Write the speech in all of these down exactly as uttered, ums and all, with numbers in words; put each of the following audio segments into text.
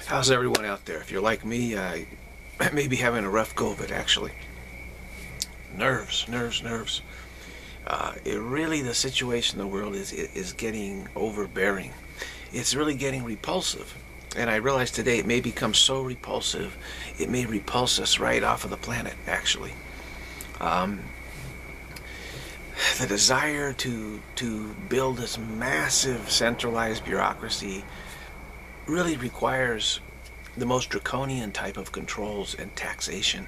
How's everyone out there? If you're like me, I may be having a rough go of it, actually. Nerves, nerves, nerves. Uh, it really, the situation in the world is is getting overbearing. It's really getting repulsive. And I realize today it may become so repulsive, it may repulse us right off of the planet, actually. Um, the desire to, to build this massive centralized bureaucracy really requires the most draconian type of controls and taxation.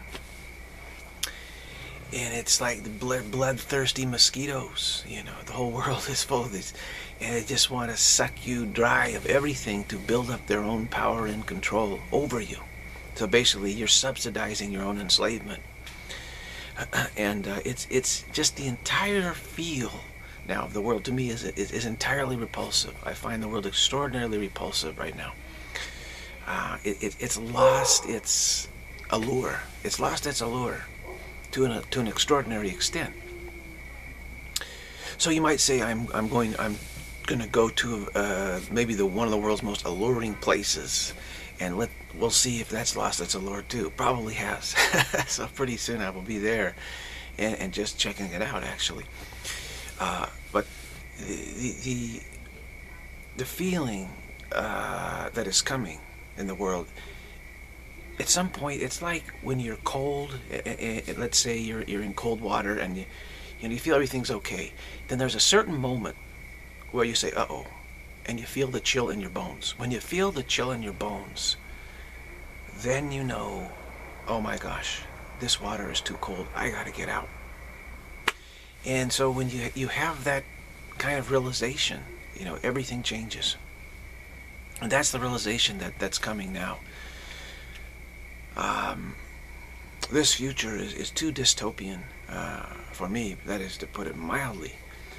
And it's like the blood, bloodthirsty mosquitoes, you know, the whole world is full of these, and they just want to suck you dry of everything to build up their own power and control over you. So basically, you're subsidizing your own enslavement. And uh, it's it's just the entire feel now of the world to me is, is, is entirely repulsive. I find the world extraordinarily repulsive right now. Uh, it, it, it's lost its allure. It's lost its allure to an, to an extraordinary extent. So you might say, I'm I'm going I'm going to go to uh, maybe the one of the world's most alluring places, and let we'll see if that's lost its allure too. Probably has. So pretty soon I will be there, and, and just checking it out actually. Uh, but the the the feeling uh, that is coming in the world, at some point, it's like when you're cold. Let's say you're you're in cold water and you you know you feel everything's okay. Then there's a certain moment where you say, "Uh-oh," and you feel the chill in your bones. When you feel the chill in your bones, then you know, "Oh my gosh, this water is too cold. I got to get out." And so when you you have that kind of realization, you know, everything changes. And that's the realization that that's coming now. Um, this future is, is too dystopian uh, for me, that is to put it mildly.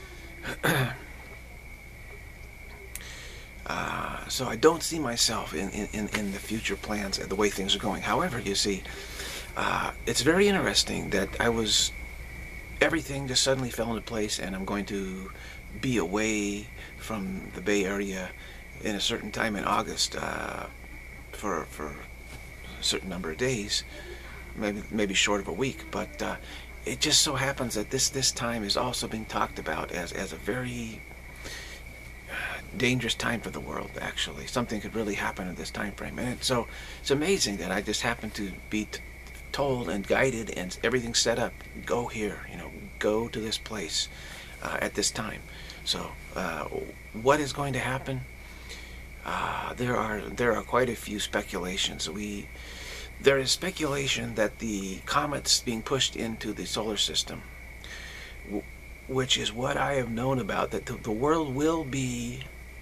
uh, so I don't see myself in, in, in the future plans and the way things are going. However, you see, uh, it's very interesting that I was, everything just suddenly fell into place, and I'm going to be away from the Bay Area in a certain time in August uh, for, for a certain number of days, maybe maybe short of a week, but uh, it just so happens that this this time is also being talked about as, as a very dangerous time for the world, actually. Something could really happen in this time frame, and it, so it's amazing that I just happened to be t told and guided and everything set up, go here, you know, go to this place uh, at this time. So uh, what is going to happen? Uh, there are there are quite a few speculations. We there is speculation that the comet's being pushed into the solar system, which is what I have known about, that the, the world will be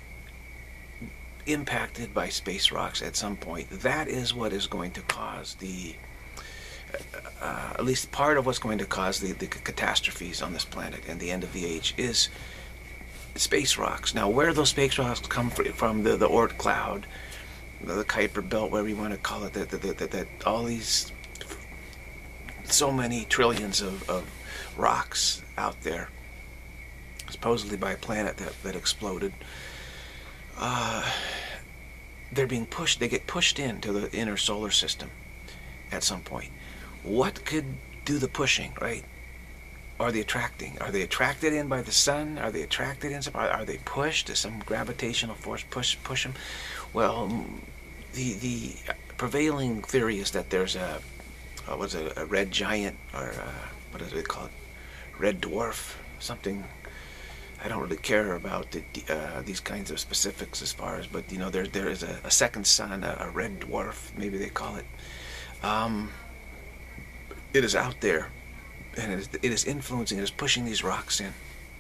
impacted by space rocks at some point. That is what is going to cause the uh, at least part of what's going to cause the, the catastrophes on this planet and the end of the age is space rocks. Now, where those space rocks come from, the, the Oort cloud, the Kuiper belt, whatever you want to call it, that, that, that, that all these, so many trillions of, of rocks out there, supposedly by a planet that, that exploded, uh, they're being pushed, they get pushed into the inner solar system at some point. What could do the pushing, right? Are they attracting? Are they attracted in by the sun? Are they attracted in? Are, are they pushed? Does some gravitational force push push them? Well, the the prevailing theory is that there's a uh, what's it, a red giant, or uh, what is it called? Red dwarf, something. I don't really care about the, uh, these kinds of specifics as far as, but you know, there there is a, a second sun, a, a red dwarf, maybe they call it. Um, it is out there. And it is, it is influencing, it is pushing these rocks in.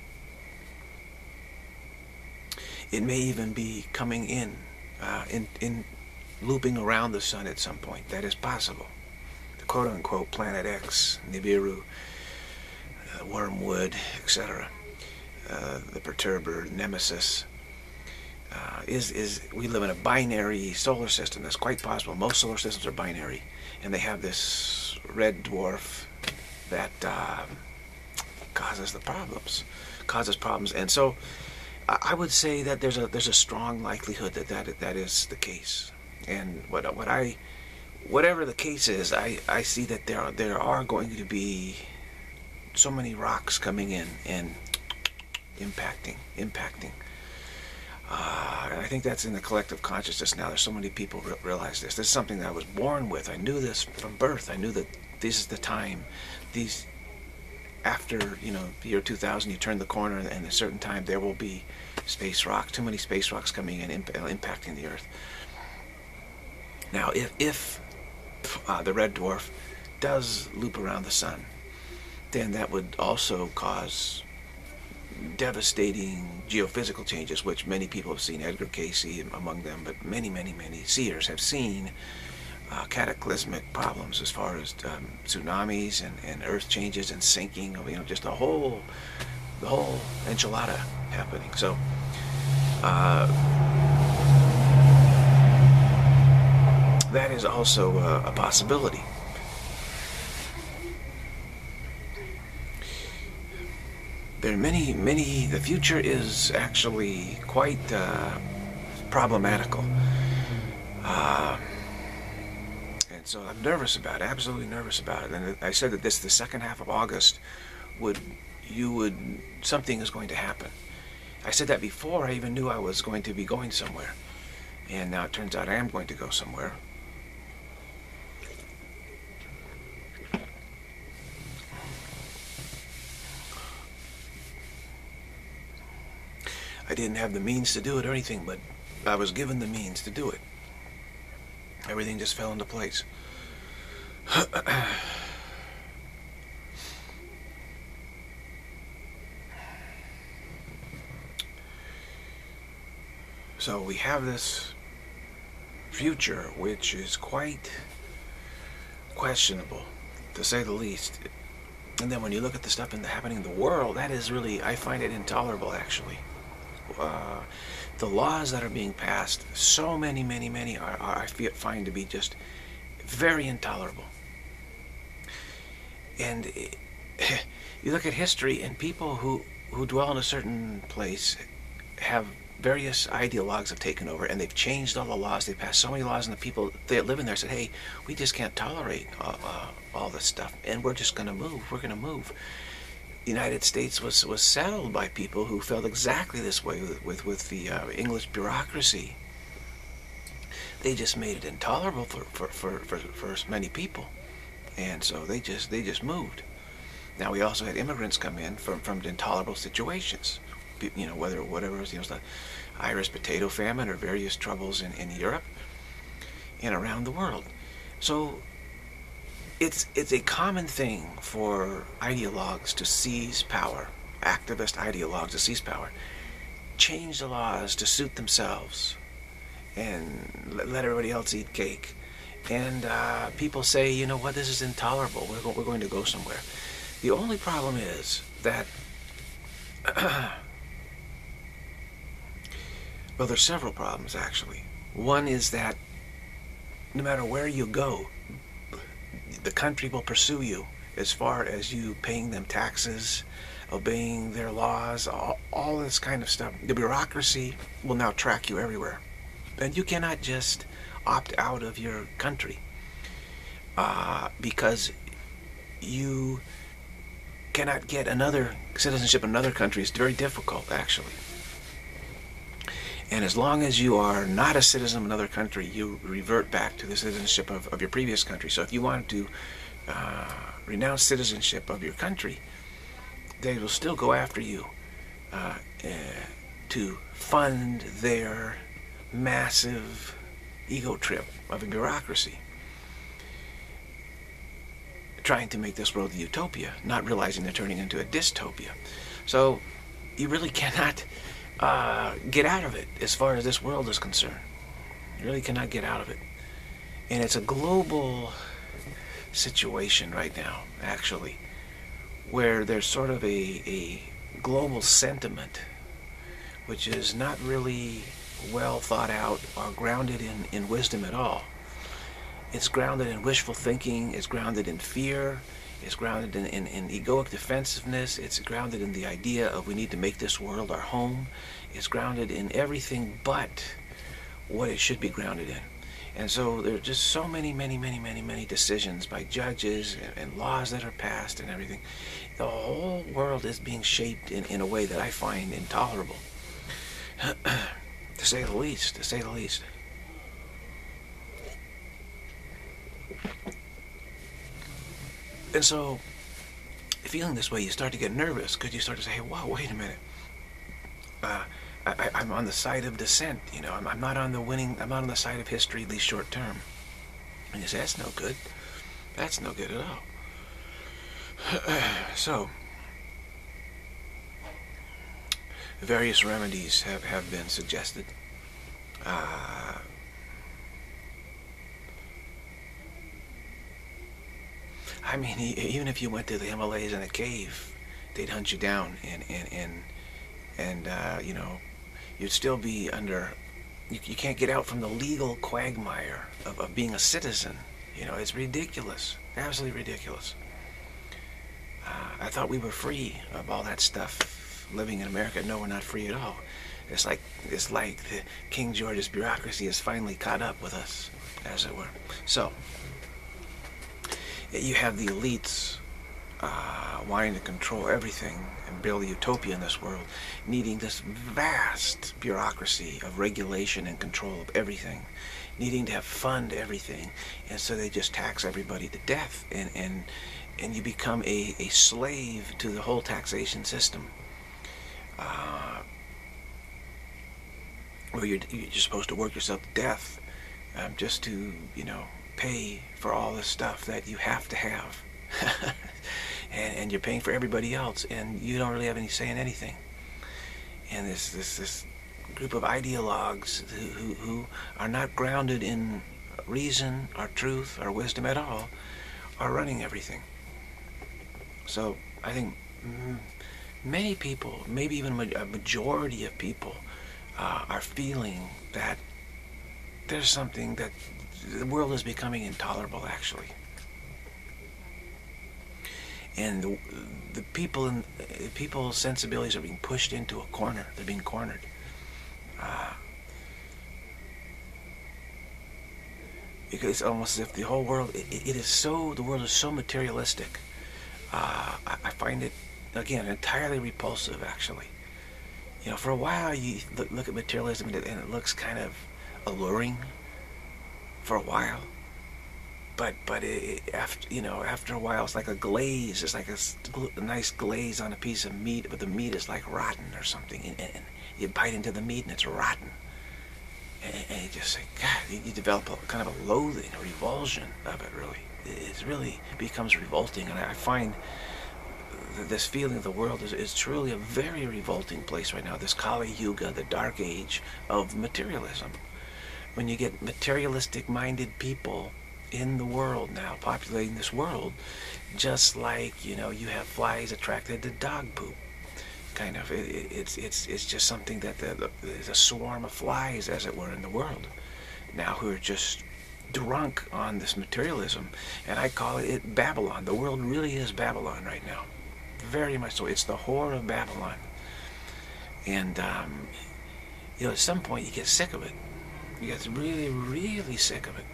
It may even be coming in, uh, in, in looping around the sun at some point. That is possible. The quote-unquote Planet X, Nibiru, uh, Wormwood, et cetera. Uh, the perturber, Nemesis. Uh, is is we live in a binary solar system. That's quite possible. Most solar systems are binary, and they have this red dwarf that uh, causes the problems, causes problems, and so I would say that there's a there's a strong likelihood that that that is the case. And what what I, whatever the case is, I I see that there are, there are going to be so many rocks coming in and impacting impacting. Uh, and I think that's in the collective consciousness now. There's so many people re realize this. This is something that I was born with. I knew this from birth. I knew that this is the time. These, after, you know, the year two thousand, you turn the corner, and, and at a certain time there will be space rocks. Too many space rocks coming in, imp impacting the Earth. Now, if, if uh, the red dwarf does loop around the sun, then that would also cause devastating geophysical changes, which many people have seen, Edgar Casey among them, but many, many, many seers have seen uh, cataclysmic problems as far as um, tsunamis and, and earth changes and sinking, you know, just a whole, the whole enchilada happening. So, uh, that is also a, a possibility. There are many, many, the future is actually quite uh, problematical. Uh, and so I'm nervous about it, absolutely nervous about it. And I said that this, the second half of August, would, you would, something is going to happen. I said that before I even knew I was going to be going somewhere. And now it turns out I am going to go somewhere. I didn't have the means to do it or anything, but I was given the means to do it. Everything just fell into place. So we have this future which is quite questionable, to say the least. And then when you look at the stuff in the, happening in the world, that is really, I find it intolerable, actually. Uh, the laws that are being passed, so many, many, many are, are I feel, find to be just very intolerable. And it, you look at history, and people who, who dwell in a certain place have various ideologues have taken over, and they've changed all the laws. They passed so many laws, and the people that live in there said, hey, we just can't tolerate uh, uh, all this stuff, and we're just going to move. We're going to move. The United States was, was settled by people who felt exactly this way with, with, with the uh, English bureaucracy. They just made it intolerable for, for, for, for, for many people. And so they just, they just moved. Now we also had immigrants come in from, from intolerable situations. You know, whether, whatever it was, you know, the Irish potato famine or various troubles in, in Europe and around the world. So It's, it's a common thing for ideologues to seize power, activist ideologues to seize power, change the laws to suit themselves, and let, let everybody else eat cake. And uh, people say, you know what, this is intolerable, we're, go we're going to go somewhere. The only problem is that, well, there's several problems, actually. One is that no matter where you go, the country will pursue you as far as you paying them taxes, obeying their laws, all, all this kind of stuff. The bureaucracy will now track you everywhere. And you cannot just opt out of your country uh, because you cannot get another citizenship in another country. It's very difficult, actually. And as long as you are not a citizen of another country, you revert back to the citizenship of, of your previous country. So if you want to uh, renounce citizenship of your country, they will still go after you uh, uh, to fund their massive ego trip of a bureaucracy, trying to make this world a utopia, not realizing they're turning into a dystopia. So you really cannot Uh, get out of it as far as this world is concerned. You really cannot get out of it. And it's a global situation right now, actually, where there's sort of a, a global sentiment which is not really well thought out or grounded in, in wisdom at all. It's grounded in wishful thinking, it's grounded in fear, it's grounded in, in, in egoic defensiveness, it's grounded in the idea of we need to make this world our home. It's grounded in everything but what it should be grounded in. And so there are just so many, many, many, many, many decisions by judges and, and laws that are passed and everything. The whole world is being shaped in, in a way that I find intolerable, to say the least, to say the least. And so, feeling this way, you start to get nervous because you start to say, hey, whoa, wait a minute. Uh, I, I'm on the side of dissent, you know. I'm, I'm not on the winning. I'm not on the side of history, at least short term. And you say, that's no good. That's no good at all. So, various remedies have, have been suggested. Uh, I mean, even if you went to the Himalayas in a cave, they'd hunt you down, and and and and uh, you know, you'd still be under. You, you can't get out from the legal quagmire of, of being a citizen. You know, it's ridiculous, absolutely ridiculous. Uh, I thought we were free of all that stuff living in America. No, we're not free at all. It's like it's like the King George's bureaucracy has finally caught up with us, as it were. So you have the elites uh, wanting to control everything and build a utopia in this world, needing this vast bureaucracy of regulation and control of everything, needing to have fund everything, and so they just tax everybody to death, and and and you become a, a slave to the whole taxation system, uh, where you're, you're supposed to work yourself to death um, just to, you know, pay for all this stuff that you have to have. and, and you're paying for everybody else, and you don't really have any say in anything. And this this this group of ideologues who, who, who are not grounded in reason or truth or wisdom at all are running everything. So I think many people, maybe even a majority of people, uh, are feeling that there's something that the world is becoming intolerable, actually. And the, the people in people's sensibilities are being pushed into a corner. They're being cornered. Uh, because it's almost as if the whole world, it, it is so, the world is so materialistic. Uh, I, I find it, again, entirely repulsive, actually. You know, for a while you look, look at materialism and it, and it looks kind of alluring for a while. But but it, after you know after a while it's like a glaze. It's like a, a nice glaze on a piece of meat, but the meat is like rotten or something, and, and you bite into the meat and it's rotten, and, and you just say, God, you, you develop a kind of a loathing, a revulsion of it. Really, it, it really becomes revolting, and I find this feeling of the world is, is truly a very revolting place right now. This Kali Yuga, the dark age of materialism, when you get materialistic-minded people in the world now, populating this world, just like, you know, you have flies attracted to dog poop, kind of. It, it, it's it's it's just something that the, the, there's a swarm of flies, as it were, in the world now, who are just drunk on this materialism, and I call it, it Babylon. The world really is Babylon right now, very much so. It's the whore of Babylon, and um, you know, at some point you get sick of it. You get really, really sick of it.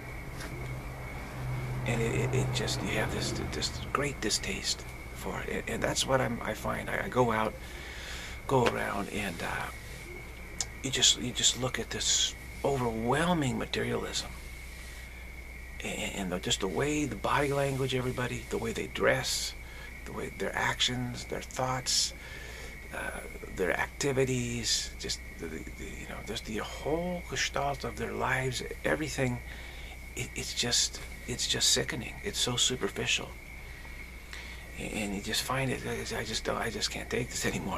And it, it, it just, you have this this great distaste for it. And, and that's what I'm, I find. I, I go out, go around, and uh, you just you just look at this overwhelming materialism. And, and the, just the way, the body language, everybody, the way they dress, the way their actions, their thoughts, uh, their activities, just, the, the, you know, just the whole gestalt of their lives, everything, it, it's just... it's just sickening. It's so superficial, and you just find it. I just don't. I just can't take this anymore.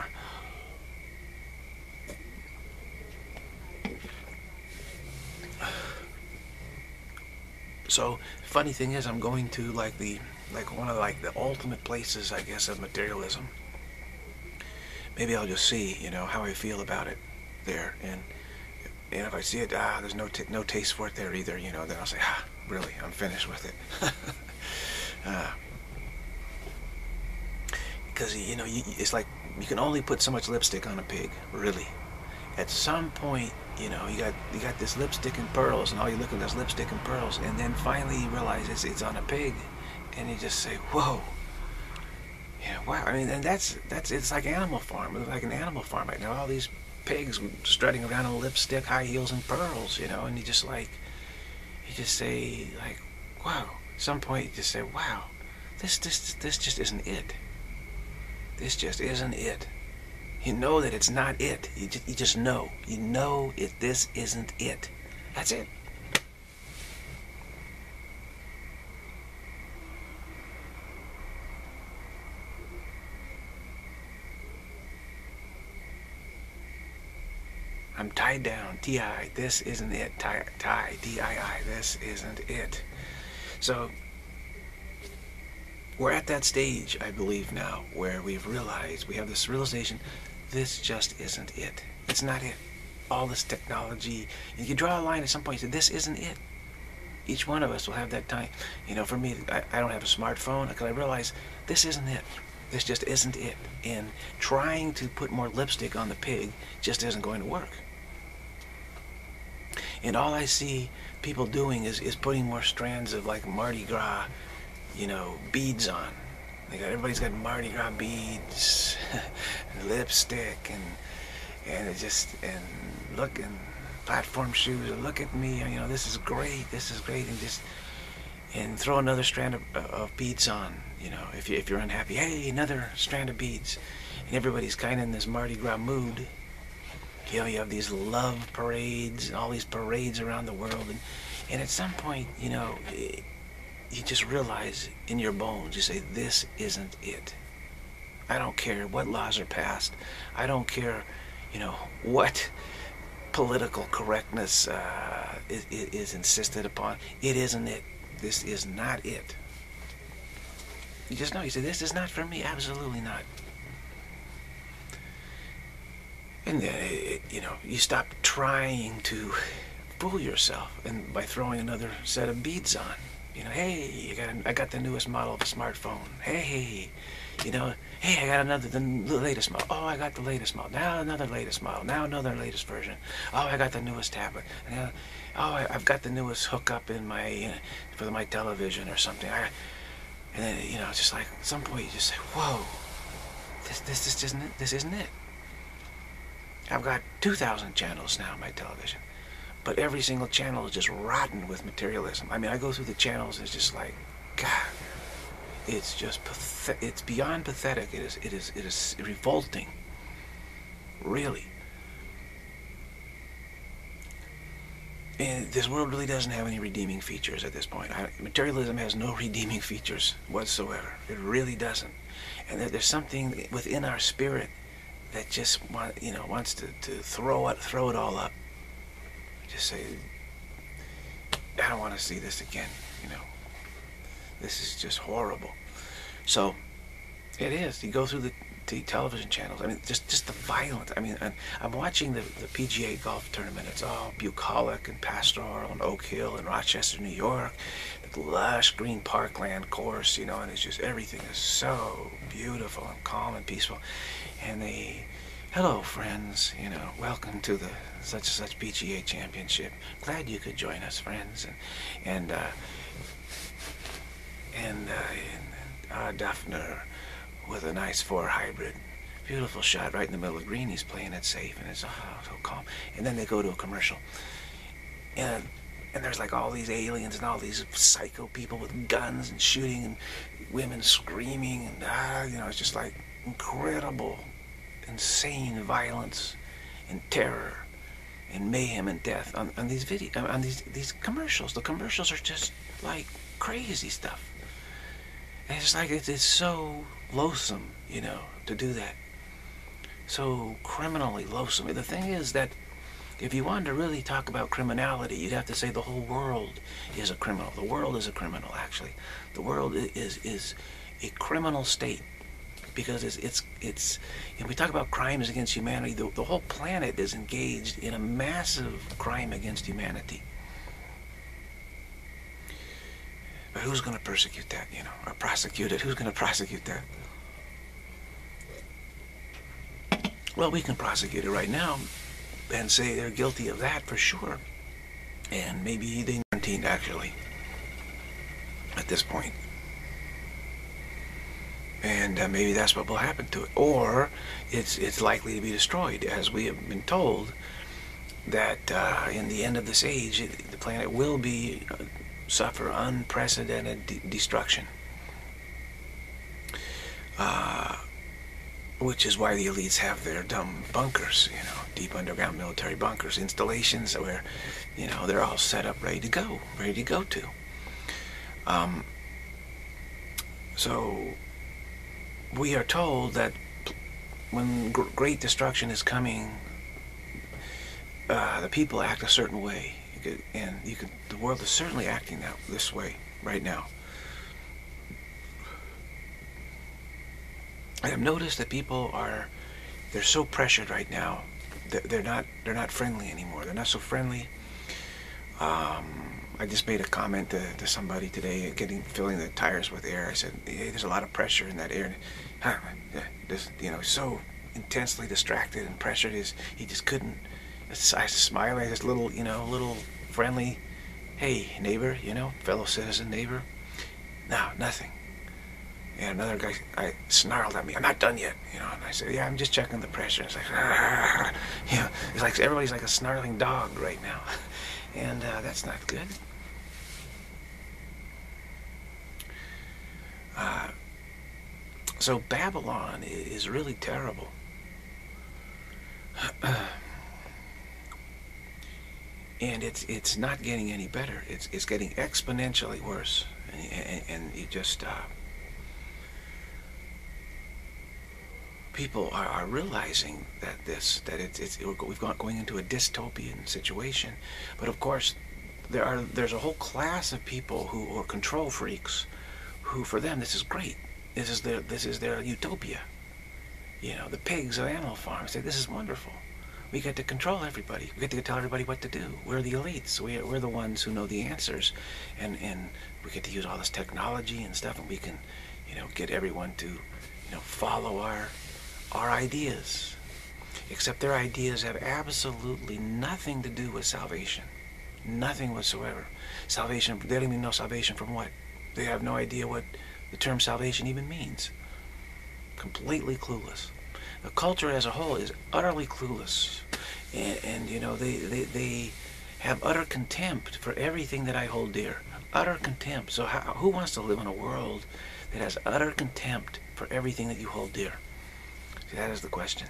So, funny thing is, I'm going to like the like one of like the ultimate places, I guess, of materialism. Maybe I'll just see, you know, how I feel about it there, and and if I see it, ah, there's no t no taste for it there either, you know, then I'll say, ah. Really, I'm finished with it. uh, because, you know, you, it's like you can only put so much lipstick on a pig, really. At some point, you know, you got you got this lipstick and pearls, and all you look at is lipstick and pearls, and then finally you realize it's, it's on a pig, and you just say, whoa. Yeah, wow. I mean, and that's that's it's like Animal Farm. It's like an Animal Farm right now. All these pigs strutting around in lipstick, high heels, and pearls, you know, and you just like, you just say like, wow. At some point, you just say, wow, this this this just isn't it. This just isn't it. You know that it's not it. You just, you just know. You know it. This isn't it. That's it. I'm tied down. T I. This isn't it. Tie. Tie. D I I. This isn't it. So we're at that stage, I believe now, where we've realized, we have this realization, this just isn't it. It's not it. All this technology, you can draw a line at some point and say, this isn't it. Each one of us will have that time. You know, for me, I, I don't have a smartphone because I realize this isn't it. This just isn't it. And trying to put more lipstick on the pig just isn't going to work. And all I see people doing is, is putting more strands of like Mardi Gras, you know, beads on. They got, everybody's got Mardi Gras beads, and lipstick, and and it just, and look, and platform shoes, and look at me, you know, this is great, this is great, and just, and throw another strand of, of beads on, you know, if, you, if you're unhappy, hey, another strand of beads, and everybody's kind of in this Mardi Gras mood. You know, you have these love parades, and all these parades around the world, and, and at some point, you know, it, you just realize in your bones, you say, this isn't it. I don't care what laws are passed. I don't care, you know, what political correctness uh, is, is insisted upon. It isn't it. This is not it. You just know, you say, this is not for me. Absolutely not. And then, it, you know, you stop trying to fool yourself and by throwing another set of beads on. You know, hey, you got a, I got the newest model of a smartphone. Hey, you know, hey, I got another, the latest model. Oh, I got the latest model. Now another latest model. Now another latest version. Oh, I got the newest tablet. Now, oh, I, I've got the newest hookup in my, you know, for my television or something. I, and then, you know, it's just like, at some point you just say, whoa, this, this, this isn't it. This isn't it. I've got two thousand channels now on my television. But every single channel is just rotten with materialism. I mean, I go through the channels, and it's just like, God, it's just pathetic. It's beyond pathetic. It is, it is, it is revolting. Really. And this world really doesn't have any redeeming features at this point. I, materialism has no redeeming features whatsoever. It really doesn't. And there, there's something within our spirit that just want, you know, wants to, to throw it, throw it all up. Just say, I don't want to see this again, you know. This is just horrible. So, it is. You go through the, the television channels. I mean, just, just the violence. I mean, I'm watching the, the P G A golf tournament. It's all bucolic and pastoral and Oak Hill and Rochester, New York. The lush green parkland course, you know, and it's just, everything is so beautiful and calm and peaceful. And they, hello friends, you know, welcome to the such and such P G A championship. Glad you could join us, friends. And and uh, and, uh, and uh, Duffner with a nice four hybrid, beautiful shot right in the middle of green. He's playing it safe, and it's oh, so calm. And then they go to a commercial, and and there's like all these aliens and all these psycho people with guns and shooting and women screaming, and ah, you know, it's just like incredible, insane violence and terror and mayhem and death on, on these video on these these commercials. The commercials are just like crazy stuff. And it's like it's, it's so loathsome, you know, to do that. So criminally loathsome. The thing is that if you wanted to really talk about criminality, you'd have to say the whole world is a criminal. The world is a criminal, actually. The world is is a criminal state. Because it's, it's, it's, if we talk about crimes against humanity, the, the whole planet is engaged in a massive crime against humanity. But who's going to persecute that, you know, or prosecute it? Who's going to prosecute that? Well, we can prosecute it right now and say they're guilty of that for sure. And maybe they quarantined actually at this point. And uh, maybe that's what will happen to it. Or it's it's likely to be destroyed, as we have been told that uh, in the end of this age, it, the planet will be uh, suffer unprecedented de destruction. Uh, which is why the elites have their dumb bunkers, you know, deep underground military bunkers, installations where, you know, they're all set up, ready to go, ready to go to. Um, so we are told that when gr great destruction is coming, uh, the people act a certain way, you could, and you could, the world is certainly acting that this way right now. I have noticed that people are, they're so pressured right now. They're, they're not, they're not friendly anymore. They're not so friendly. Um, I just made a comment to, to somebody today, getting filling the tires with air. I said, hey, there's a lot of pressure in that air. Huh, this, you know, so intensely distracted and pressured is he just couldn't. I smile at this little, you know, little friendly, hey neighbor, you know, fellow citizen neighbor. No, nothing. And another guy, I snarled at me, I'm not done yet, you know, and I said, yeah, I'm just checking the pressure. It's like, ah, you know, it's like everybody's like a snarling dog right now. And uh, that's not good. Uh, so Babylon is really terrible. And it's it's not getting any better. It's it's getting exponentially worse. And, and, and you just uh, people are, are realizing that this that it's it's we've gone going into a dystopian situation. But of course, there are there's a whole class of people who are control freaks, who for them this is great. This is their this is their utopia. You know, the pigs of Animal Farm say this is wonderful. We get to control everybody. We get to tell everybody what to do. We're the elites. We're, we're the ones who know the answers. And, and we get to use all this technology and stuff, and we can, you know, get everyone to, you know, follow our, our ideas. Except their ideas have absolutely nothing to do with salvation. Nothing whatsoever. Salvation, they don't even know salvation from what. They have no idea what the term salvation even means. Completely clueless. The culture as a whole is utterly clueless, and, and you know, they, they, they have utter contempt for everything that I hold dear. Utter contempt. So how, who wants to live in a world that has utter contempt for everything that you hold dear? See, that is the question.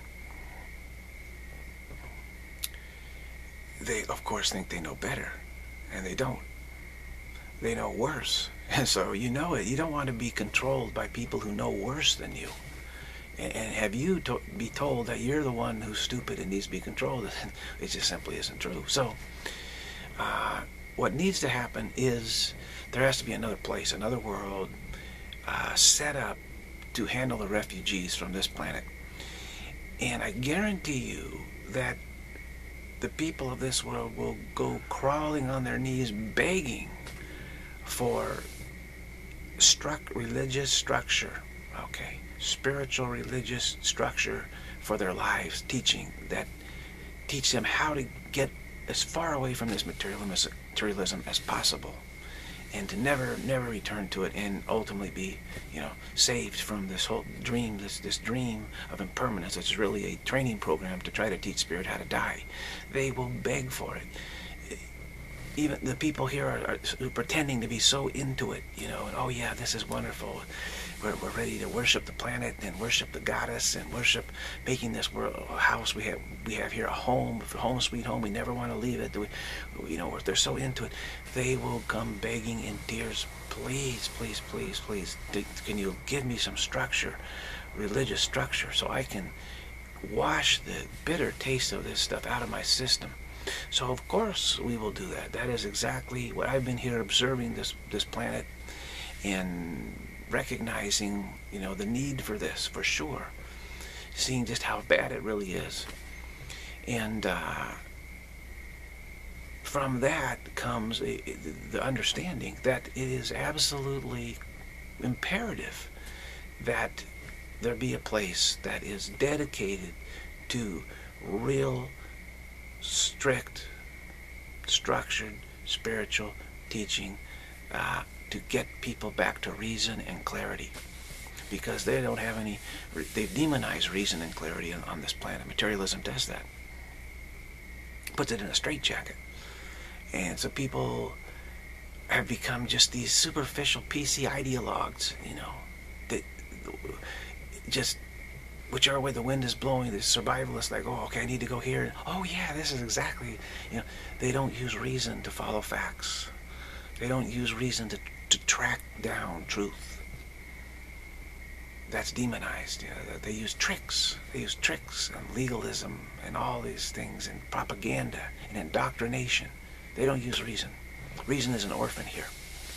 They, of course, think they know better, and they don't. They know worse. And so you know it. You don't want to be controlled by people who know worse than you. And have you to be told that you're the one who's stupid and needs to be controlled? It just simply isn't true. So uh, what needs to happen is there has to be another place, another world uh, set up to handle the refugees from this planet. And I guarantee you that the people of this world will go crawling on their knees begging for struck religious structure, okay? Spiritual religious structure for their lives, teaching that teach them how to get as far away from this materialism, materialism as possible, and to never never return to it, and ultimately be, you know, saved from this whole dream, this this dream of impermanence. It's really a training program to try to teach spirit how to die. They will beg for it. Even the people here are, are pretending to be so into it, you know, and oh yeah, this is wonderful. We're, we're ready to worship the planet and worship the goddess and worship making this world a house. We have we have here a home, home sweet home. We never want to leave it. We, you know, they're so into it. They will come begging in tears, please, please, please, please. Can you give me some structure, religious structure, so I can wash the bitter taste of this stuff out of my system? So of course we will do that. That is exactly what I've been here observing this this planet and recognizing, you know, the need for this, for sure. Seeing just how bad it really is. And uh, from that comes a, the understanding that it is absolutely imperative that there be a place that is dedicated to real strict, structured, spiritual teaching uh, to get people back to reason and clarity. Because they don't have any, they've demonized reason and clarity on, on this planet. Materialism does that. Puts it in a straitjacket. And so people have become just these superficial P C ideologues, you know, that just whichever way the wind is blowing, the survivalists like, oh, okay, I need to go here. Oh, yeah, this is exactly, you know, they don't use reason to follow facts. They don't use reason to, to track down truth. That's demonized. You know, they use tricks. They use tricks and legalism and all these things and propaganda and indoctrination. They don't use reason. Reason is an orphan here.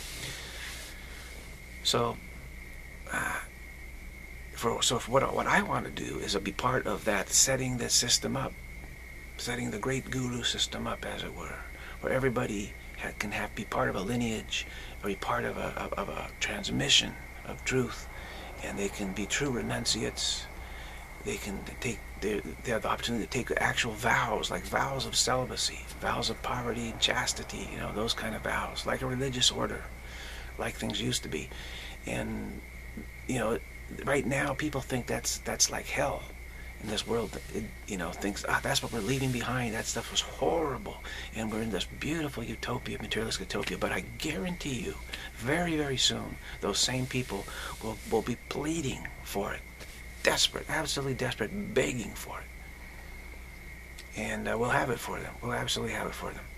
So, uh, for, so for what, what I want to do is to be part of that, setting the system up, setting the great guru system up, as it were, where everybody ha can have be part of a lineage, or be part of a, of, of a transmission of truth, and they can be true renunciates. They can take, they, they have the opportunity to take actual vows, like vows of celibacy, vows of poverty and chastity, you know, those kind of vows, like a religious order, like things used to be. And, you know, right now people think that's, that's like hell in this world. It, you know, thinks, ah, that's what we're leaving behind. That stuff was horrible. And we're in this beautiful utopia, materialistic utopia. But I guarantee you, very, very soon, those same people will, will be pleading for it. Desperate, absolutely desperate, begging for it. And uh, we'll have it for them. We'll absolutely have it for them.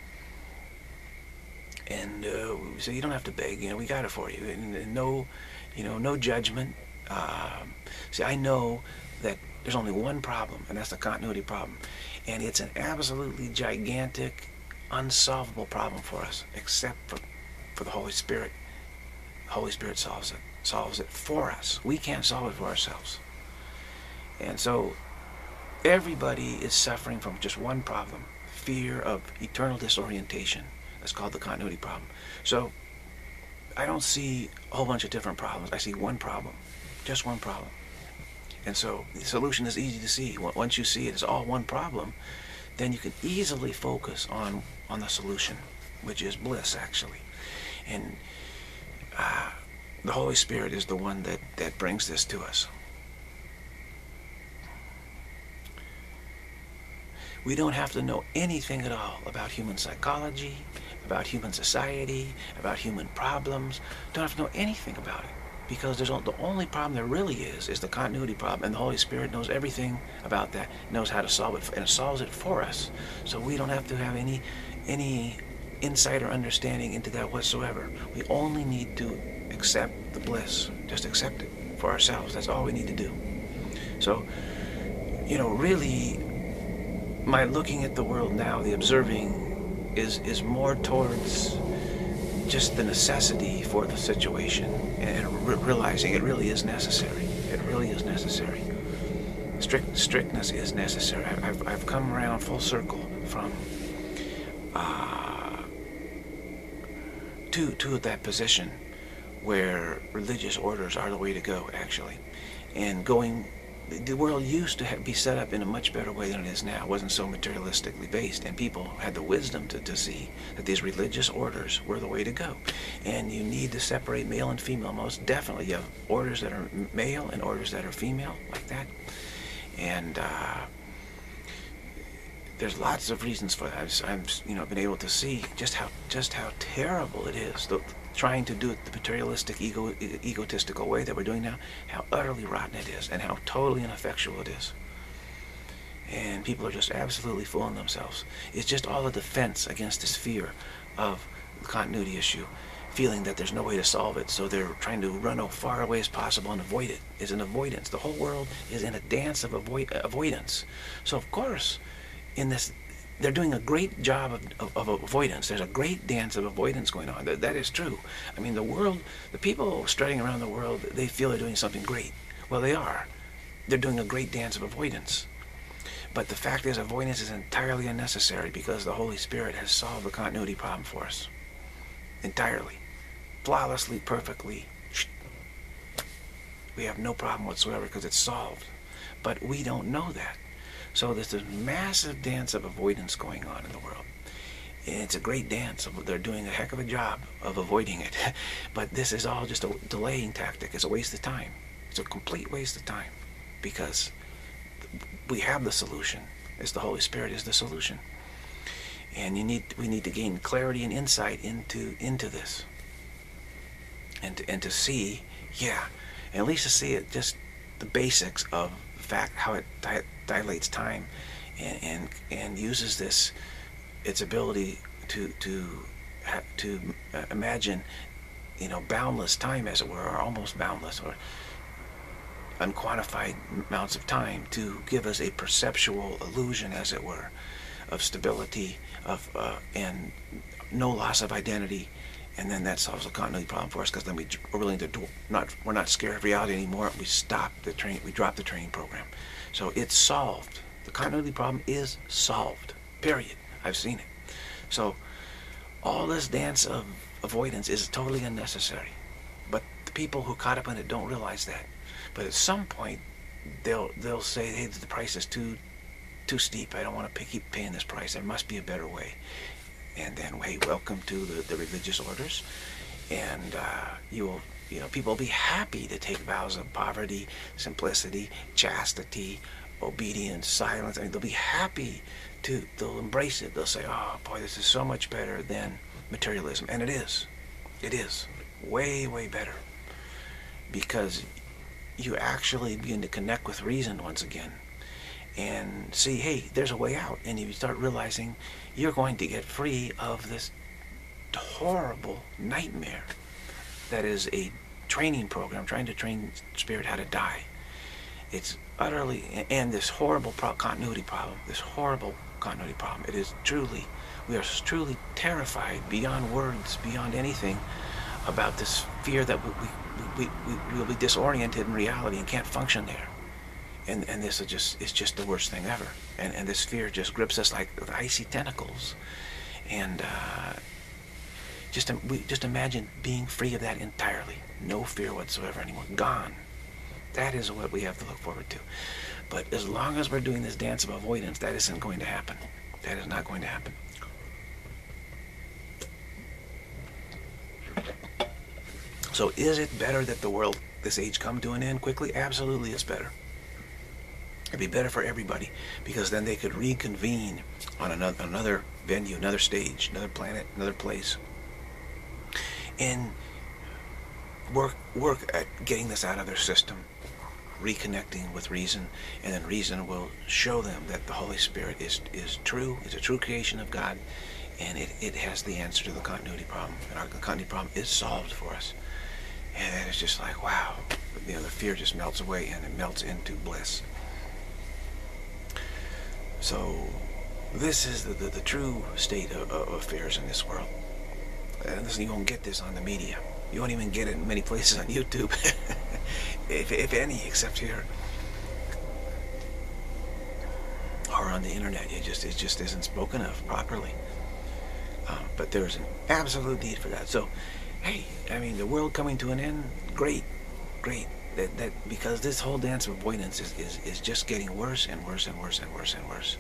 And uh, so you don't have to beg. You know, we got it for you. And, and no, you know, no judgment. Um, see, I know that there's only one problem, and that's the continuity problem. And it's an absolutely gigantic, unsolvable problem for us, except for, for the Holy Spirit. The Holy Spirit solves it, solves it for us. We can't solve it for ourselves. And so everybody is suffering from just one problem, fear of eternal disorientation. That's called the continuity problem. So I don't see a whole bunch of different problems. I see one problem, just one problem. And so the solution is easy to see. Once you see it as all one problem, then you can easily focus on, on the solution, which is bliss, actually. And uh, the Holy Spirit is the one that, that brings this to us. We don't have to know anything at all about human psychology, about human society, about human problems. Don't have to know anything about it, because there's the only problem there really is is the continuity problem, and the Holy Spirit knows everything about that, knows how to solve it, and it solves it for us. So we don't have to have any any insight or understanding into that whatsoever. We only need to accept the bliss, just accept it for ourselves. That's all we need to do. So, you know, really, my looking at the world now, the observing, is is more towards just the necessity for the situation, and re realizing it really is necessary. It really is necessary. Strict strictness is necessary. I've I've come around full circle from uh, to to that position where religious orders are the way to go, actually, and going. The world used to have, be set up in a much better way than it is now. It wasn't so materialistically based, and people had the wisdom to, to see that these religious orders were the way to go. And you need to separate male and female, most definitely. You have orders that are male and orders that are female, like that. And uh, there's lots of reasons for that. I've, I've you know, been able to see just how just how terrible it is. The, trying to do it the materialistic, ego, egotistical way that we're doing now, how utterly rotten it is, and how totally ineffectual it is. And people are just absolutely fooling themselves. It's just all a defense against this fear of the continuity issue, feeling that there's no way to solve it, so they're trying to run as far away as possible and avoid it. It's an avoidance. The whole world is in a dance of avoid avoidance. So of course, in this, they're doing a great job of, of, of avoidance. There's a great dance of avoidance going on. That, that is true. I mean, the world, the people strutting around the world, they feel they're doing something great. Well, they are. They're doing a great dance of avoidance. But the fact is, avoidance is entirely unnecessary, because the Holy Spirit has solved the continuity problem for us. Entirely. Flawlessly, perfectly. We have no problem whatsoever, because it's solved. But we don't know that. So there's this massive dance of avoidance going on in the world. And it's a great dance. They're doing a heck of a job of avoiding it. But this is all just a delaying tactic. It's a waste of time. It's a complete waste of time. Because we have the solution. It's the Holy Spirit is the solution. And you need we need to gain clarity and insight into into this. And to, and to see, yeah, and at least to see it, just the basics of the fact how it di dilates time and, and, and uses this its ability to to to imagine, you know, boundless time, as it were, or almost boundless, or unquantified amounts of time, to give us a perceptual illusion, as it were, of stability, of uh, and no loss of identity, and then that solves the continuity problem for us, because then we, we're willing to do, not we're not scared of reality anymore. We stop the train, we drop the training program, so it's solved. The continuity problem is solved. Period. I've seen it. So all this dance of avoidance is totally unnecessary. But the people who caught up in it don't realize that. But at some point, they'll they'll say, "Hey, the price is too too steep. I don't want to pay, keep paying this price. There must be a better way." And then, hey, welcome to the, the religious orders, and uh, you will, you know, people will be happy to take vows of poverty, simplicity, chastity, obedience, silence. I mean, they'll be happy to, they'll embrace it. They'll say, "Oh boy, this is so much better than materialism," and it is. It is way, way better, because you actually begin to connect with reason once again, and see, hey, there's a way out, and you start realizing you're going to get free of this horrible nightmare that is a training program trying to train spirit how to die. It's utterly, and this horrible pro continuity problem, this horrible continuity problem. It is truly, we are truly terrified beyond words, beyond anything, about this fear that we, we, we, we will be disoriented in reality and can't function there. And, and this is just, it's just the worst thing ever. And, and this fear just grips us like with icy tentacles. And uh, just, we, just imagine being free of that entirely. No fear whatsoever anymore. Gone. That is what we have to look forward to. But as long as we're doing this dance of avoidance, that isn't going to happen. That is not going to happen. So is it better that the world, this age, come to an end quickly? Absolutely, it's better. It'd be better for everybody, because then they could reconvene on another, another venue, another stage, another planet, another place, and work work at getting this out of their system, reconnecting with reason, and then reason will show them that the Holy Spirit is is true, it's a true creation of God, and it, it has the answer to the continuity problem, and our continuity problem is solved for us. And then it's just like, wow, you know, the fear just melts away, and it melts into bliss. So this is the, the, the true state of, of affairs in this world. And listen, you won't get this on the media. You won't even get it in many places on YouTube, if, if any, except here. Or on the internet. It just, it just isn't spoken of properly. Uh, but there's an absolute need for that. So, hey, I mean, the world coming to an end, great, great. That, that because this whole dance of avoidance is, is, is just getting worse and worse and worse and worse and worse.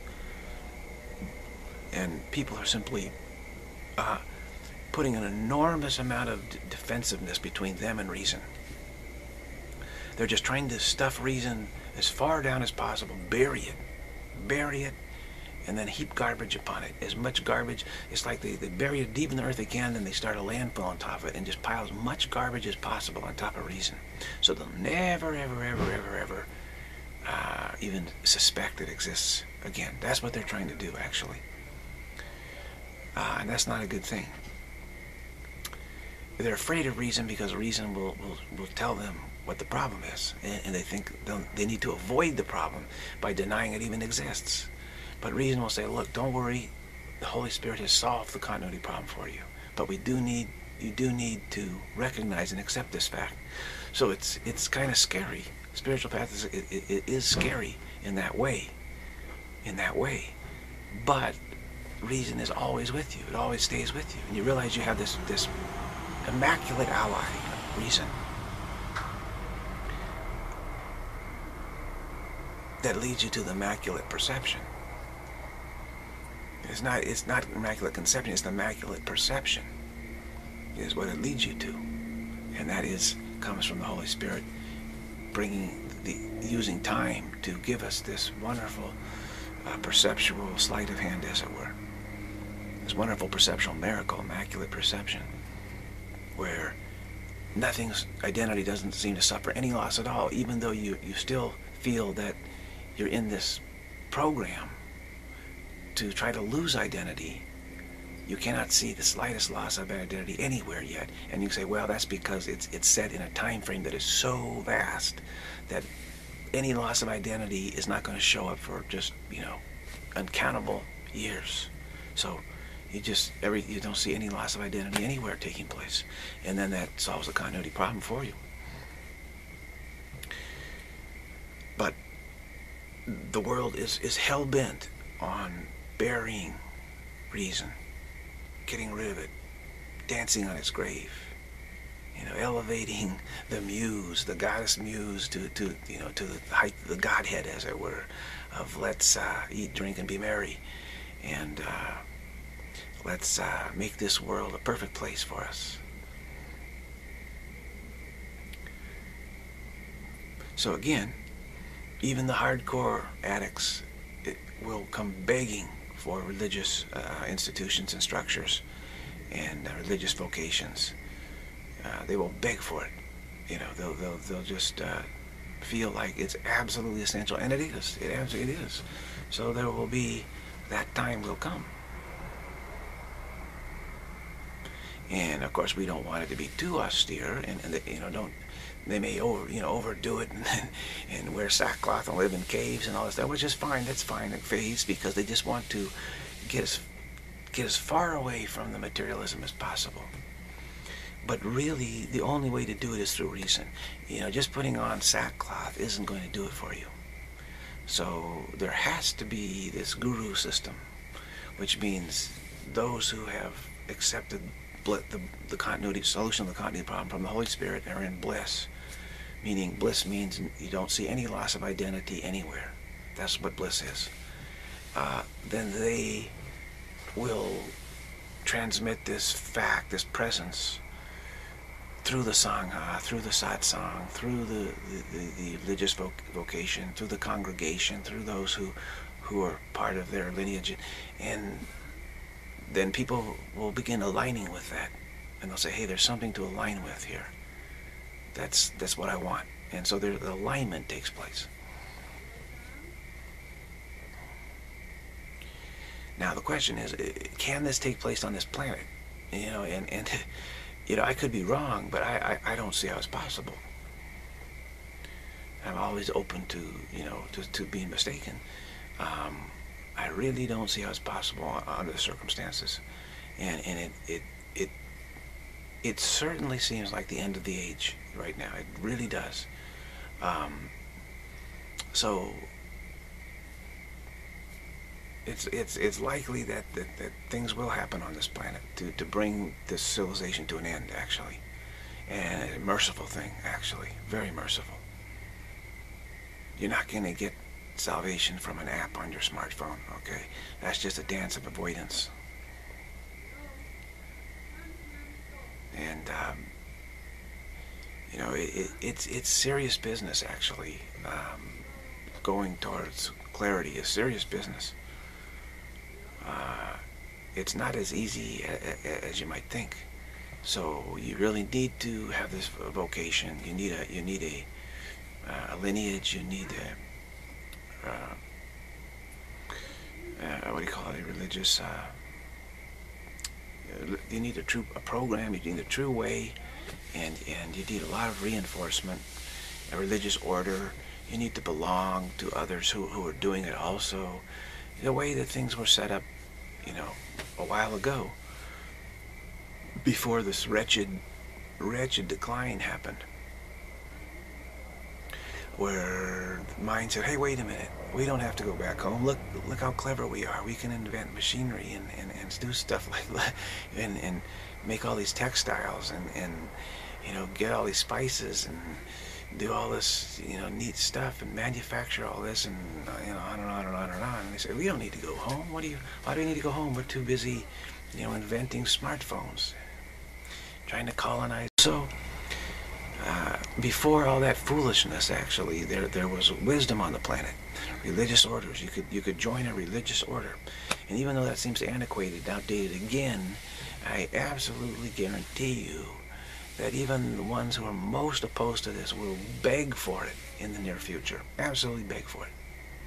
And people are simply uh, putting an enormous amount of d defensiveness between them and reason. They're just trying to stuff reason as far down as possible, bury it, bury it, and then heap garbage upon it. As much garbage, it's like they, they bury it deep in the earth again, and they start a landfill on top of it and just pile as much garbage as possible on top of reason. So they'll never, ever, ever, ever, ever uh, even suspect it exists again. That's what they're trying to do, actually. Uh, and that's not a good thing. They're afraid of reason because reason will, will, will tell them what the problem is. And, and they think they need to avoid the problem by denying it even exists. But reason will say, look, don't worry, the Holy Spirit has solved the continuity problem for you. But we do need, you do need to recognize and accept this fact. So it's it's kind of scary. Spiritual path is it, it, it is scary in that way, in that way. But reason is always with you. It always stays with you, and you realize you have this this immaculate ally, reason. that leads you to the immaculate perception. It's not, it's not immaculate conception, it's the immaculate perception is what it leads you to. And that is, comes from the Holy Spirit bringing the, using time to give us this wonderful uh, perceptual sleight of hand, as it were. This wonderful perceptual miracle, immaculate perception, where nothing's identity doesn't seem to suffer any loss at all, even though you, you still feel that you're in this program to try to lose identity. You cannot see the slightest loss of identity anywhere yet. And you say, well, that's because it's it's set in a time frame that is so vast that any loss of identity is not going to show up for just, you know, uncountable years. So you just, every you don't see any loss of identity anywhere taking place. And then that solves the continuity problem for you. But the world is, is hell-bent on burying reason, getting rid of it, dancing on its grave, you know, elevating the muse, the goddess muse, to, to you know, to the height of the Godhead, as it were, of let's uh, eat, drink, and be merry, and uh, let's uh, make this world a perfect place for us. So again, even the hardcore addicts it will come begging for religious uh, institutions and structures and uh, religious vocations. Uh, they will beg for it. You know, they'll they'll they'll just uh, feel like it's absolutely essential, and it is. It absolutely is. So there will be, that time will come. And of course, we don't want it to be too austere, and, and they, you know, don't. They may over, you know, overdo it and, and wear sackcloth and live in caves and all this stuff, which is fine. That's fine. It fades because they just want to get as get as far away from the materialism as possible. But really, the only way to do it is through reason. You know, just putting on sackcloth isn't going to do it for you. So there has to be this guru system, which means those who have accepted the, the continuity solution of the continuity problem from the Holy Spirit are in bliss. Meaning, bliss means you don't see any loss of identity anywhere. That's what bliss is. Uh, then they will transmit this fact, this presence, through the Sangha, through the satsang, through the, the, the, the religious voc vocation, through the congregation, through those who, who are part of their lineage. And then people will begin aligning with that. And they'll say, hey, there's something to align with here. That's, that's what I want. And so there, the alignment takes place. Now the question is, can this take place on this planet? You know, and, and you know, I could be wrong, but I, I, I don't see how it's possible. I'm always open to, you know, to, to being mistaken. Um, I really don't see how it's possible under the circumstances. And, and it, it, it, it certainly seems like the end of the age right now. It really does. Um, so it's it's it's likely that, that that things will happen on this planet to to bring this civilization to an end, actually, and a merciful thing, actually, very merciful. You're not going to get salvation from an app on your smartphone, okay? That's just a dance of avoidance. And um, you know, it, it, it's it's serious business, actually. Um, going towards clarity is serious business. Uh, it's not as easy a, a, as you might think. So you really need to have this vocation. You need a you need a, uh, a lineage. You need a uh, uh, what do you call it? A religious. Uh, you need a true a program. You need a true way. And, and you need a lot of reinforcement, a religious order. You need to belong to others who, who are doing it also. The way that things were set up, you know, a while ago, before this wretched, wretched decline happened, where the mind said, hey, wait a minute, we don't have to go back home. Look look how clever we are. We can invent machinery and, and, and do stuff like that, and, and make all these textiles and, and you know, get all these spices and do all this, you know, neat stuff and manufacture all this and, uh, you know, on and on and on and on. And they say, we don't need to go home. What do you, why do we need to go home? We're too busy, you know, inventing smartphones, trying to colonize. So, uh, before all that foolishness, actually, there there was wisdom on the planet. Religious orders. You could you could join a religious order, and even though that seems antiquated, outdated again, I absolutely guarantee you that even the ones who are most opposed to this will beg for it in the near future. Absolutely beg for it.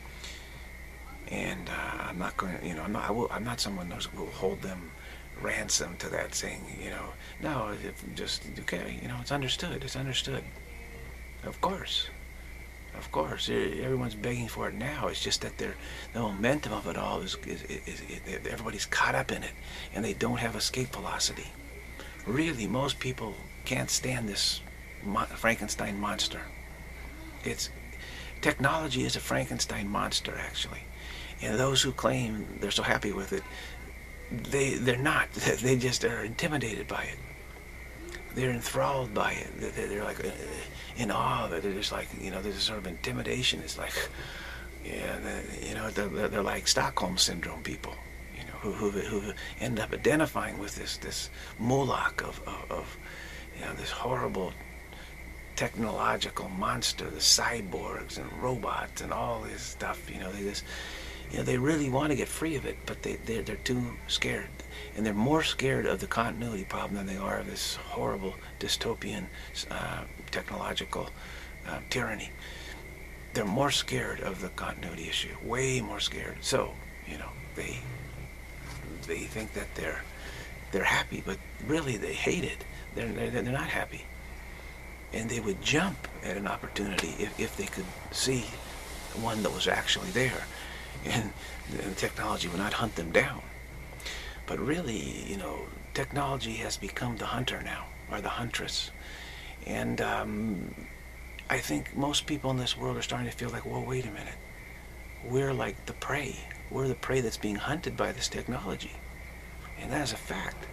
And uh, I'm not going to, you know, I'm not, I will, I'm not someone who will hold them ransom to that, saying, you know, no, if just, okay, you know, it's understood, it's understood. Of course, of course, everyone's begging for it now. It's just that they're, the momentum of it all is, is, is, is, everybody's caught up in it, and they don't have escape velocity. Really, most people can't stand this mon Frankenstein monster. It's, technology is a Frankenstein monster, actually. And those who claim they're so happy with it, they, they're not. They just are intimidated by it. They're enthralled by it. They're like in awe of it. They're just like, you know, there's a sort of intimidation. It's like, yeah, the, you know, they're, they're like Stockholm Syndrome people, you know, who, who, who end up identifying with this, this Moloch of, of, of, you know, this horrible technological monster, the cyborgs and robots and all this stuff. You know, they just, you know, they really want to get free of it, but they, they're, they're too scared. And they're more scared of the continuity problem than they are of this horrible dystopian uh, technological uh, tyranny. They're more scared of the continuity issue, way more scared. So, you know, they they think that they're they're happy, but really they hate it. They're they're, they're not happy, and they would jump at an opportunity if if they could see one that was actually there, and the technology would not hunt them down. But really, you know, technology has become the hunter now, or the huntress. And um, I think most people in this world are starting to feel like, well, wait a minute. We're like the prey. We're the prey that's being hunted by this technology. And that is a fact.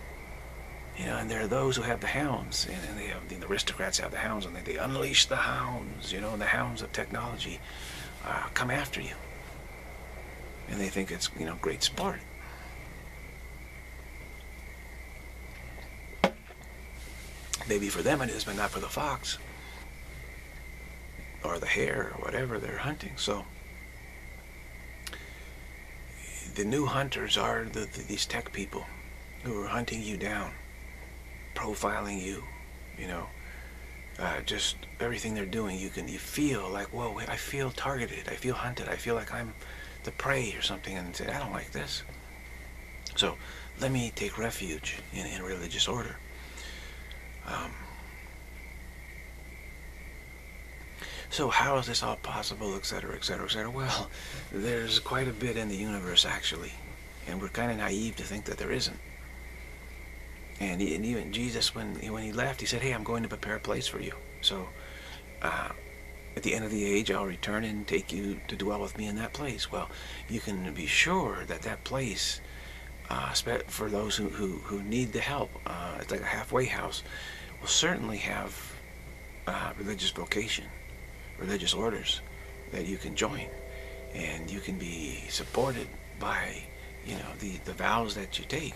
You know, and there are those who have the hounds, and, and they have, the aristocrats have the hounds, and they, they unleash the hounds, you know, and the hounds of technology uh, come after you. And they think it's, you know, great sport. Maybe for them it is, but not for the fox or the hare or whatever they're hunting. So the new hunters are the, the, these tech people who are hunting you down, profiling you, you know, uh, just everything they're doing. You can you feel like, whoa, I feel targeted. I feel hunted. I feel like I'm the prey or something, and say, I don't like this. So let me take refuge in, in religious order. Um, so how is this all possible, et cetera, et cetera, et cetera? Well, there's quite a bit in the universe, actually, and we're kind of naive to think that there isn't. And, he, and even Jesus, when he, when he left, he said, hey, I'm going to prepare a place for you. So uh, at the end of the age, I'll return and take you to dwell with me in that place. Well, you can be sure that that place, uh, for those who, who, who need the help, uh, it's like a halfway house, will certainly have uh, religious vocation, religious orders that you can join, and you can be supported by, you know, the, the vows that you take.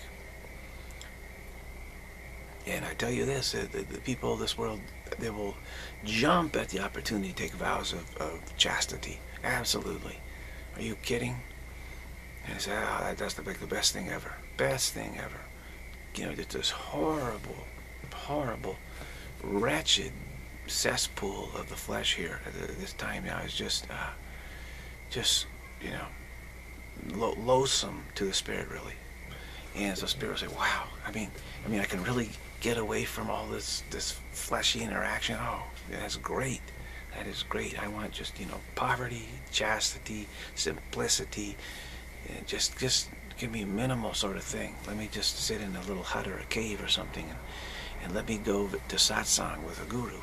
And I tell you this, uh, the, the people of this world, they will jump at the opportunity to take vows of, of chastity. Absolutely. Are you kidding? And they say, oh, that, that's the, like, the best thing ever. Best thing ever. You know, it's this horrible, horrible, wretched cesspool of the flesh here at this time now is just, uh, just, you know, lo loathsome to the spirit, really. And so spirit will say, wow, I mean, I mean, I can really get away from all this, this fleshy interaction. Oh, that's great. That is great. I want just, you know, poverty, chastity, simplicity. And just, just give me a minimal sort of thing. Let me just sit in a little hut or a cave or something, and, and let me go to satsang with a guru.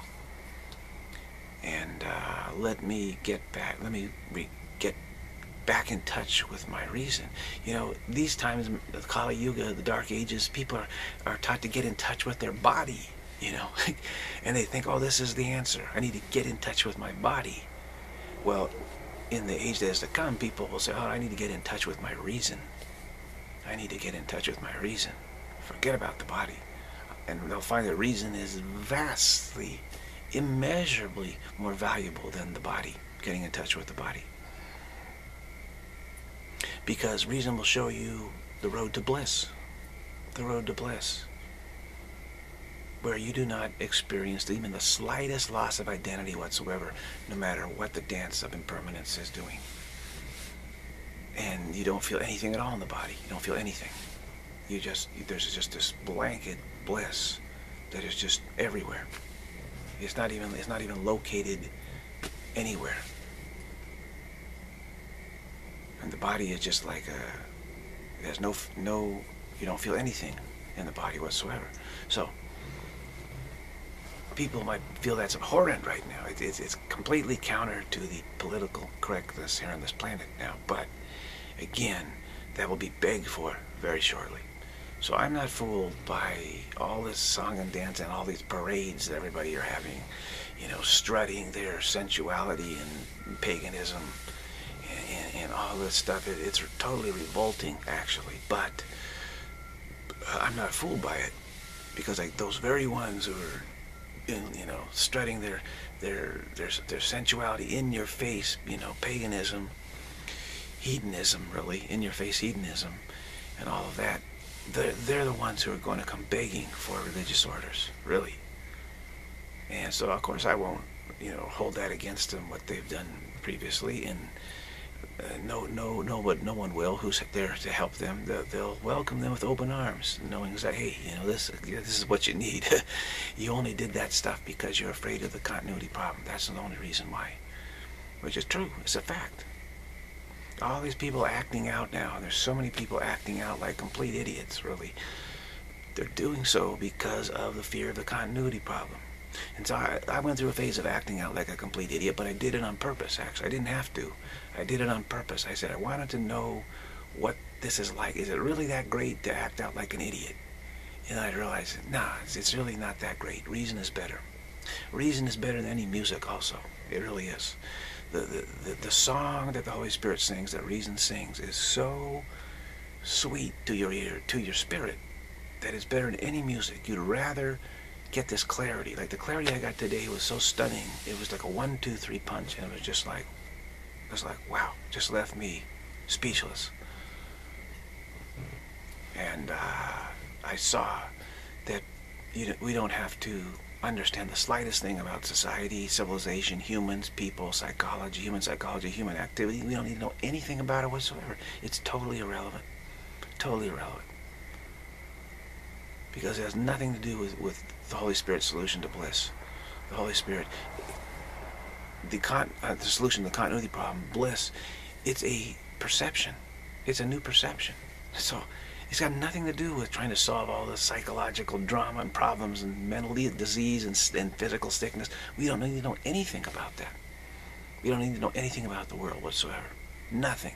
And uh, let me get back, let me re get back in touch with my reason. You know, these times, the Kali Yuga, the Dark Ages, people are, are taught to get in touch with their body. you know. And they think, oh, this is the answer. I need to get in touch with my body. Well, in the age that is to come, people will say, oh, I need to get in touch with my reason. I need to get in touch with my reason. Forget about the body. And they'll find that reason is vastly, immeasurably more valuable than the body, getting in touch with the body. Because reason will show you the road to bliss. The road to bliss. Where you do not experience even the slightest loss of identity whatsoever, no matter what the dance of impermanence is doing. And you don't feel anything at all in the body. You don't feel anything. You just, there's just this blanket bliss that is just everywhere. It's not even, it's not even located anywhere. And the body is just like a, there's no, no, you don't feel anything in the body whatsoever. So, people might feel that's abhorrent right now. It, it's, it's completely counter to the political correctness here on this planet now. But, again, that will be begged for very shortly. So I'm not fooled by all this song and dance and all these parades that everybody are having, you know, strutting their sensuality and paganism and, and, and all this stuff. It, it's totally revolting, actually. But uh, I'm not fooled by it, because like those very ones who are, in, you know, strutting their their their their sensuality in your face, you know, paganism, hedonism, really, in your face hedonism, and all of that. They're, they're the ones who are going to come begging for religious orders, really. And so, of course, I won't, you know, hold that against them, what they've done previously. And uh, no, no, no, but no one will who's there to help them. They'll, they'll welcome them with open arms, knowing that, hey, you know, this, this is what you need. You only did that stuff because you're afraid of the continuity problem. That's the only reason why. Which is true. It's a fact. All these people acting out now, and there's so many people acting out like complete idiots, really. They're doing so because of the fear of the continuity problem. And so I, I went through a phase of acting out like a complete idiot, but I did it on purpose, actually. I didn't have to. I did it on purpose. I said I wanted to know what this is like. Is it really that great to act out like an idiot? And I realized, nah, it's, it's really not that great. Reason is better. Reason is better than any music also. It really is. The, the, the, the song that the Holy Spirit sings, that reason sings, is so sweet to your ear, to your spirit, that it's better than any music. You'd rather get this clarity. Like the clarity I got today was so stunning. It was like a one, two, three punch, and it was just like, it was like, wow, just left me speechless. And uh, I saw that you, we don't have to understand the slightest thing about society, civilization, humans, people, psychology, human psychology, human activity. We don't need to know anything about it whatsoever. It's totally irrelevant. Totally irrelevant. Because it has nothing to do with, with the Holy Spirit's solution to bliss. The Holy Spirit, the, con, uh, the solution to the continuity problem, bliss, it's a perception. It's a new perception. So it's got nothing to do with trying to solve all the psychological drama and problems and mental disease and, and physical sickness. We don't need to know anything about that. We don't need to know anything about the world whatsoever. Nothing.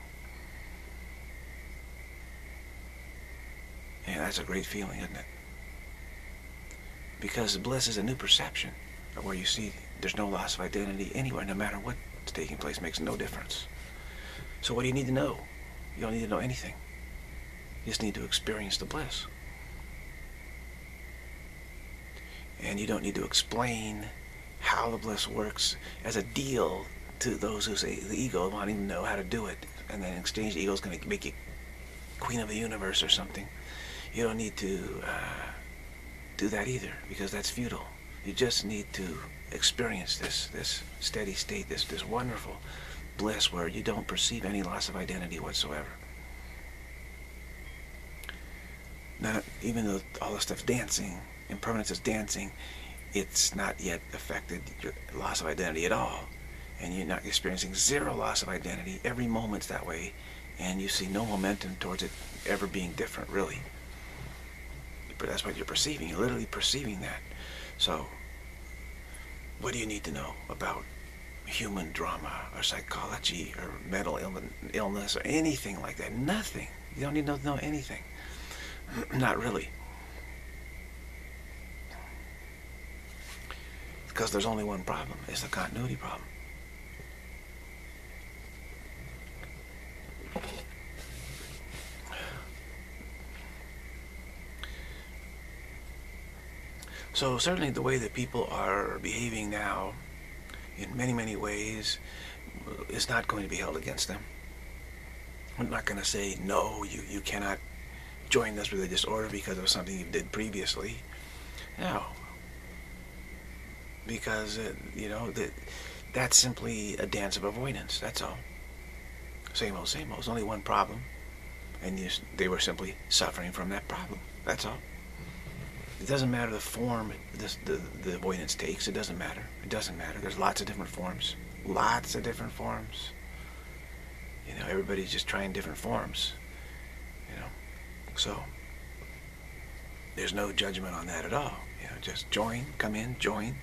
And that's a great feeling, isn't it? Because bliss is a new perception where you see there's no loss of identity anywhere, no matter what's taking place. Makes no difference. So what do you need to know? You don't need to know anything. You just need to experience the bliss. And you don't need to explain how the bliss works as a deal to those who say the ego wanting to know how to do it. And then in exchange, the ego is going to make you queen of the universe or something. You don't need to uh, do that either, because that's futile. You just need to experience this, this steady state, this, this wonderful bliss where you don't perceive any loss of identity whatsoever. Now, even though all this stuff's dancing, impermanence is dancing, it's not yet affected your loss of identity at all. And you're not experiencing zero loss of identity. Every moment's that way, and you see no momentum towards it ever being different, really. But that's what you're perceiving. You're literally perceiving that. So, what do you need to know about human drama or psychology or mental illness or anything like that? Nothing. You don't need to know anything. Not really. because there's only one problem. It's the continuity problem. So certainly the way that people are behaving now, in many, many ways, is not going to be held against them. I'm not going to say, no, you, you cannot join this religious order because of something you did previously. No. Because, uh, you know, that that's simply a dance of avoidance, that's all. Same old, same old. There's only one problem, and you, they were simply suffering from that problem, that's all. It doesn't matter the form this, the, the avoidance takes. It doesn't matter. It doesn't matter. There's lots of different forms. Lots of different forms. You know, everybody's just trying different forms. You know, so there's no judgment on that at all. You know, just join, come in, join,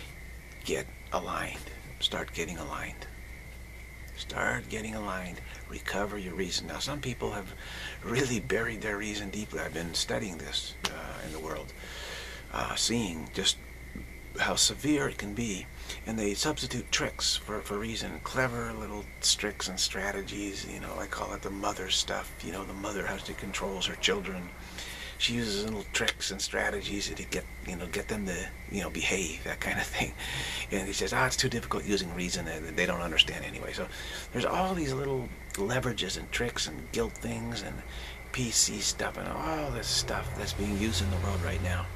get aligned. Start getting aligned. Start getting aligned. Recover your reason. Now, some people have really buried their reason deeply. I've been studying this uh, in the world, uh, seeing just how severe it can be. And they substitute tricks for, for reason. Clever little tricks and strategies. You know, I call it the mother stuff. You know, the mother, how she controls her children. She uses little tricks and strategies to get, you know, get them to, you know, behave, that kind of thing. And he says, ah, it's too difficult using reason, and they don't understand anyway. So there's all these little leverages and tricks and guilt things and P C stuff and all this stuff that's being used in the world right now.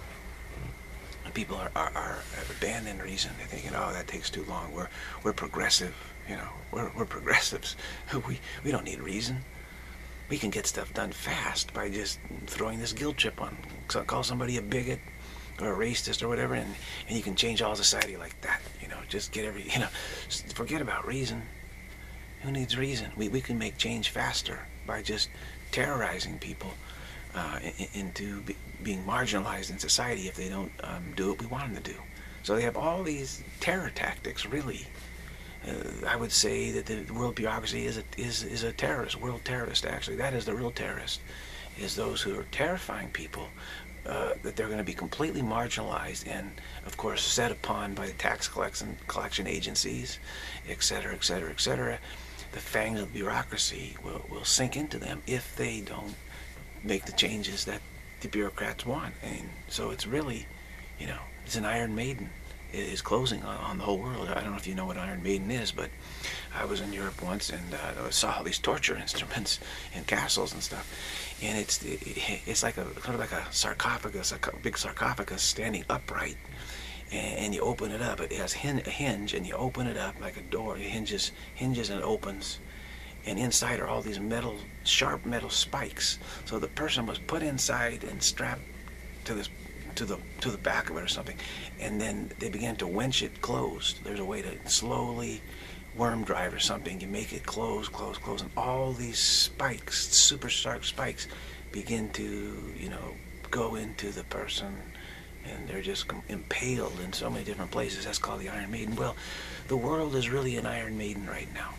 And people are, are, are abandoning reason. They're thinking, oh, that takes too long. We're, we're progressive, you know, we're, we're progressives. We, we don't need reason. We can get stuff done fast by just throwing this guilt trip on. So call somebody a bigot or a racist or whatever, and, and you can change all society like that. You know, just get every, you know, forget about reason. Who needs reason? We, we can make change faster by just terrorizing people uh, into be, being marginalized in society if they don't um, do what we want them to do. So they have all these terror tactics, really. Uh, I would say that the world bureaucracy is a, is, is a terrorist, world terrorist, actually. That is the real terrorist, is those who are terrifying people, uh, that they're going to be completely marginalized and, of course, set upon by the tax collection, collection agencies, et cetera, et cetera, et cetera. The fangs of the bureaucracy will, will sink into them if they don't make the changes that the bureaucrats want. And so it's really, you know, it's an Iron Maiden. It is closing on, on the whole world. I don't know if you know what Iron Maiden is, but I was in Europe once and uh, I saw all these torture instruments in castles and stuff. And it's it, it's like a kind of like a sarcophagus, a big sarcophagus standing upright. And, and you open it up. It has hin a hinge, and you open it up like a door. It hinges, hinges, and it opens. And inside are all these metal, sharp metal spikes. So the person was put inside and strapped to this. to the to the back of it or something, and then they began to winch it closed. There's a way to slowly worm drive or something. You make it close, close, close, and all these spikes, super sharp spikes, begin to, you know, go into the person, and they're just impaled in so many different places. That's called the Iron Maiden. Well, the world is really an Iron Maiden right now,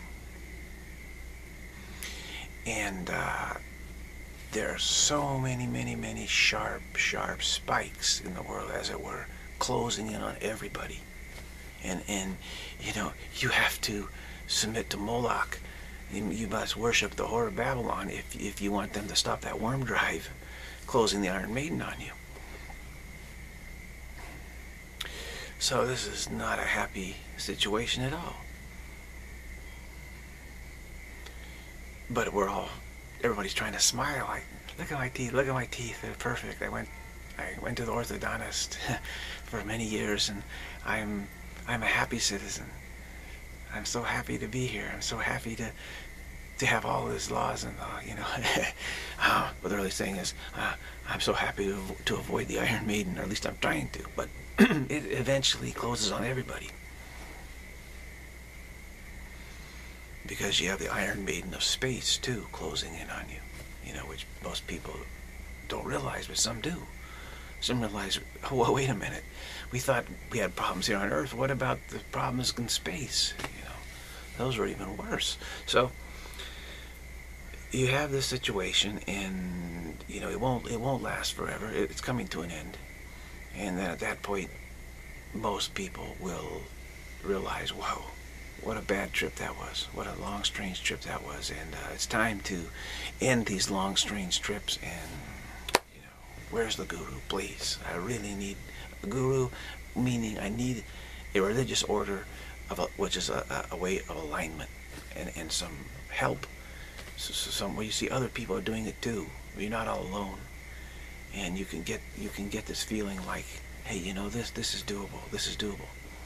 and uh, there are so many, many, many sharp, sharp spikes in the world, as it were, closing in on everybody. And, and you know, you have to submit to Moloch. You, you must worship the whore of Babylon if, if you want them to stop that worm drive closing the Iron Maiden on you. So this is not a happy situation at all. But we're all, everybody's trying to smile like, look at my teeth, look at my teeth, they're perfect. I went I went to the orthodontist for many years, and I'm I'm a happy citizen. I'm so happy to be here. I'm so happy to to have all these laws and uh, you know. uh, what they're really saying is, uh, I'm so happy to, to avoid the Iron Maiden, or at least I'm trying to, but it eventually closes on everybody. Because you have the Iron Maiden of space, too, closing in on you. You know, which most people don't realize, but some do. Some realize, oh, well, wait a minute. We thought we had problems here on Earth. What about the problems in space? You know, those are even worse. So, you have this situation, and, you know, it won't, it won't last forever. It's coming to an end. And then at that point, most people will realize, whoa, what a bad trip that was. What a long, strange trip that was. And uh, it's time to end these long, strange trips. And, you know, where's the guru? Please. I really need a guru, meaning I need a religious order, of a, which is a, a way of alignment and, and some help. So, so some where you see other people are doing it too. You're not all alone. And you can get you can get this feeling like, hey, you know, this this is doable. This is doable.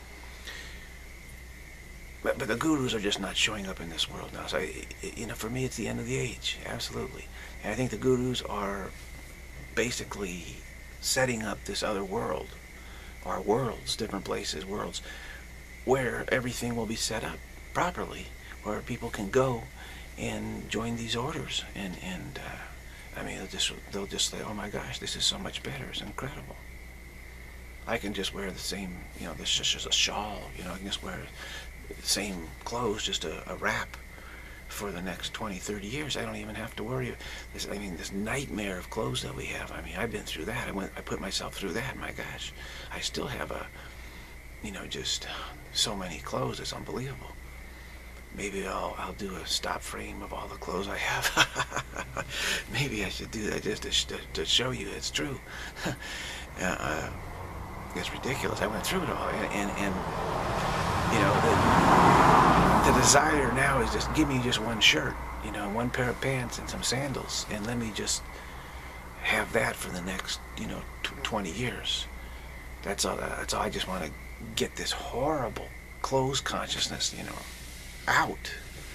But, but the gurus are just not showing up in this world now. So, I, you know, for me, it's the end of the age, absolutely. And I think the gurus are basically setting up this other world, or worlds, different places, worlds, where everything will be set up properly, where people can go and join these orders. And, and uh, I mean, they'll just, they'll just say, oh my gosh, this is so much better, it's incredible. I can just wear the same, you know, this is just a shawl, you know, I can just wear the same clothes, just a, a wrap for the next twenty, thirty years. I don't even have to worry. This, I mean, this nightmare of clothes that we have, I mean, I've been through that. I went, I put myself through that, my gosh. I still have a, you know, just so many clothes, it's unbelievable. Maybe I'll, I'll do a stop frame of all the clothes I have. Maybe I should do that just to, to show you it's true. uh, it's ridiculous. I went through it all, and, and, and you know, the, the desire now is just give me just one shirt, you know, one pair of pants and some sandals, and let me just have that for the next, you know, twenty years. That's all. That's all. I just want to get this horrible clothes consciousness, you know, out.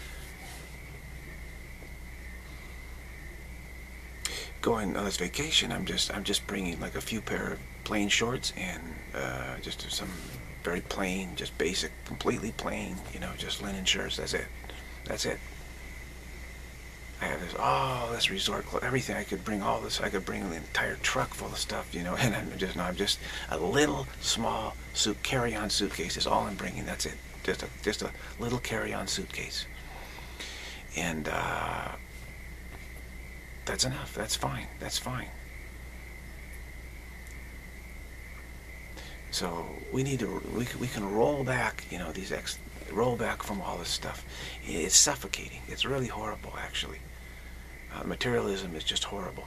Going on this vacation, I'm just I'm just bringing like a few pair of plain shorts and uh, just some very plain, just basic, completely plain, you know, just linen shirts. That's it. That's it. I have this, oh, this resort clothes, everything. I could bring all this. I could bring an entire truck full of stuff, you know. And I'm just, no, I'm just a little small suit carry-on suitcase is all I'm bringing. That's it. Just a just a little carry-on suitcase. And uh, that's enough. That's fine. That's fine. So we need to we we can roll back, you know, these ex roll back from all this stuff. It's suffocating. It's really horrible, actually. Uh, materialism is just horrible.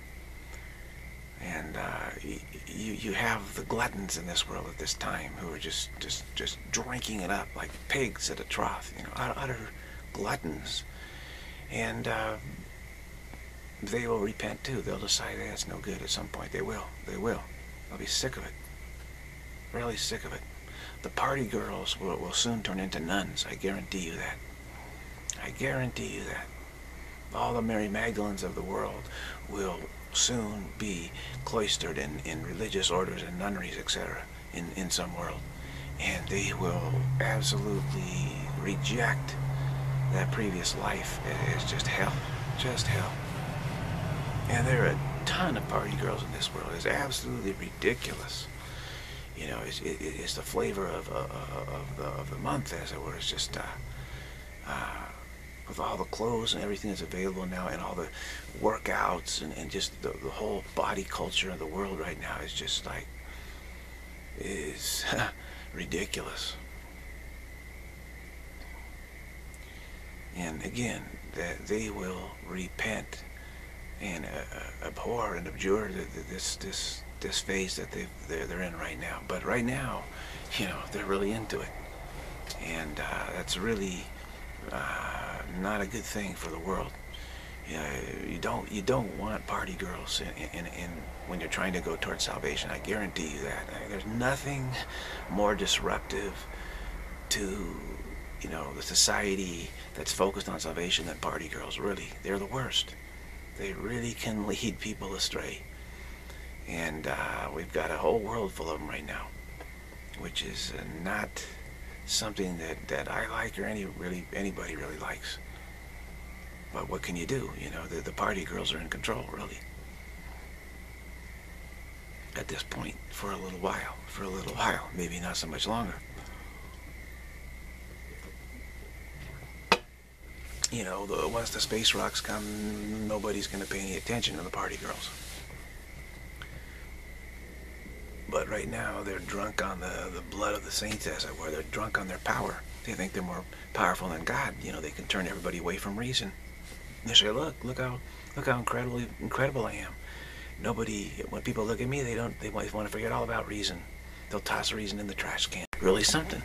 And uh, you you have the gluttons in this world at this time who are just just just drinking it up like pigs at a trough, you know, utter gluttons. And uh, they will repent too. They'll decide that it's no good at some point. They will. They will. They'll be sick of it. Really sick of it. The party girls will, will soon turn into nuns. I guarantee you that. I guarantee you that. All the Mary Magdalens of the world will soon be cloistered in, in religious orders and nunneries, et cetera, in, in some world. And they will absolutely reject that previous life. It is just hell. Just hell. And there are a ton of party girls in this world. It's absolutely ridiculous. You know, it's, it, it's the flavor of, uh, of, the, of the month, as it were. It's just, uh, uh, with all the clothes and everything that's available now, and all the workouts, and, and just the, the whole body culture of the world right now is just like, is ridiculous. And again, that they will repent and uh, abhor and abjure the, the, this this this phase that they they're, they're in right now. But right now, you know, they're really into it, and uh, that's really uh, not a good thing for the world. You know, you don't you don't want party girls in, in, in when you're trying to go towards salvation. I guarantee you that. I mean, there's nothing more disruptive to, you know, the society that's focused on salvation than party girls. Really, they're the worst. They really can lead people astray. And uh, we've got a whole world full of them right now, which is uh, not something that, that I like or any really anybody really likes. But what can you do? You know, the, the party girls are in control, really. At this point, for a little while. For a little while. Maybe not so much longer. You know, the, once the space rocks come, nobody's going to pay any attention to the party girls. But right now, they're drunk on the, the blood of the saints, as it were. They're drunk on their power. They think they're more powerful than God. You know, they can turn everybody away from reason. They say, look, look how, look how incredibly incredible I am. Nobody, when people look at me, they don't, they want to forget all about reason. They'll toss reason in the trash can. Really something.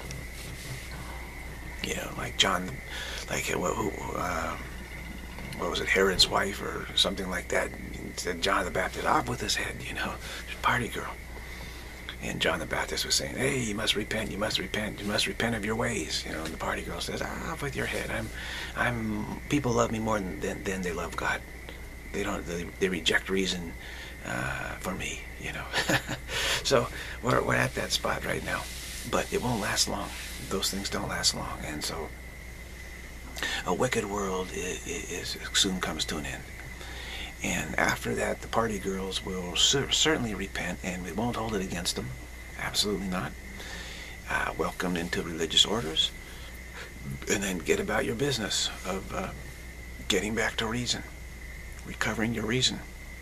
You know, like John, like who, uh, what was it, Herod's wife or something like that. Said John the Baptist, off with his head, you know, party girl. And John the Baptist was saying, hey, you must repent, you must repent, you must repent of your ways. You know, and the party girl says, off with your head. I'm, I'm, people love me more than, than, than they love God. They don't, they, they reject reason uh, for me, you know. So we're, we're at that spot right now. But it won't last long. Those things don't last long. And so a wicked world is, is, soon comes to an end. And after that, the party girls will cer certainly repent, and we won't hold it against them. Absolutely not. Uh, welcomed into religious orders, and then get about your business of uh, getting back to reason, recovering your reason.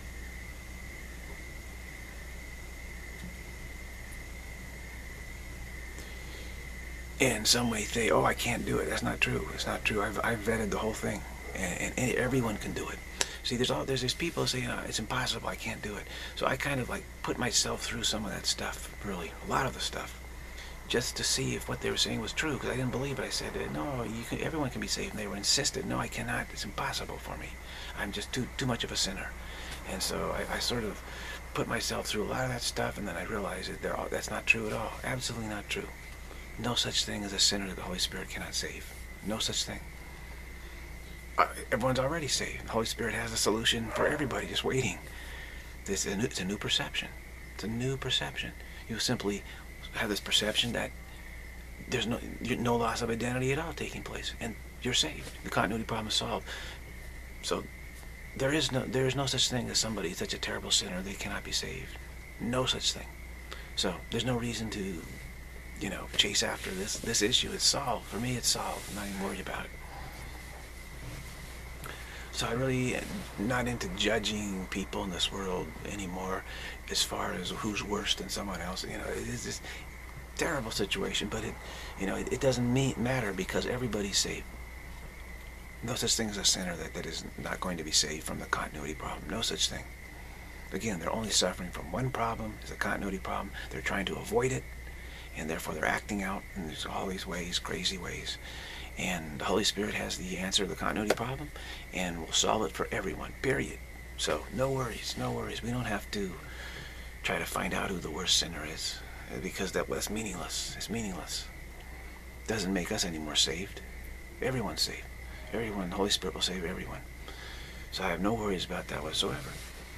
And some may say, oh, I can't do it. That's not true. It's not true. I've, I've vetted the whole thing, and, and everyone can do it. See, there's all there's these people saying, oh, it's impossible, I can't do it. So I kind of like put myself through some of that stuff, really, a lot of the stuff, just to see if what they were saying was true, because I didn't believe it. I said, no, you can, everyone can be saved. And they were insistent, no, I cannot. It's impossible for me. I'm just too too much of a sinner. And so I, I sort of put myself through a lot of that stuff, and then I realized that they're all, that's not true at all. Absolutely not true. No such thing as a sinner that the Holy Spirit cannot save. No such thing. Uh, everyone's already saved. The Holy Spirit has a solution for everybody, just waiting. This is a new, it's a new perception. It's a new perception. You simply have this perception that there's no no loss of identity at all taking place, and you're saved. The continuity problem is solved. So there is no there is no such thing as somebody such a terrible sinner they cannot be saved. No such thing. So there's no reason to, you know, chase after this this issue. It's solved. For me, it's solved. I'm not even worried about it. So I really am not into judging people in this world anymore as far as who's worse than someone else. You know, it is this terrible situation, but it, you know, it, it doesn't mean, matter because everybody's saved. No such thing as a sinner that, that is not going to be saved from the continuity problem. No such thing. Again, they're only suffering from one problem, is the continuity problem. They're trying to avoid it, and therefore they're acting out in these, all these ways, crazy ways. And the Holy Spirit has the answer to the continuity problem and will solve it for everyone, period. So no worries, no worries. We don't have to try to find out who the worst sinner is, because that was meaningless. It's meaningless. Doesn't make us any more saved. Everyone's saved. Everyone, the Holy Spirit will save everyone. So I have no worries about that whatsoever.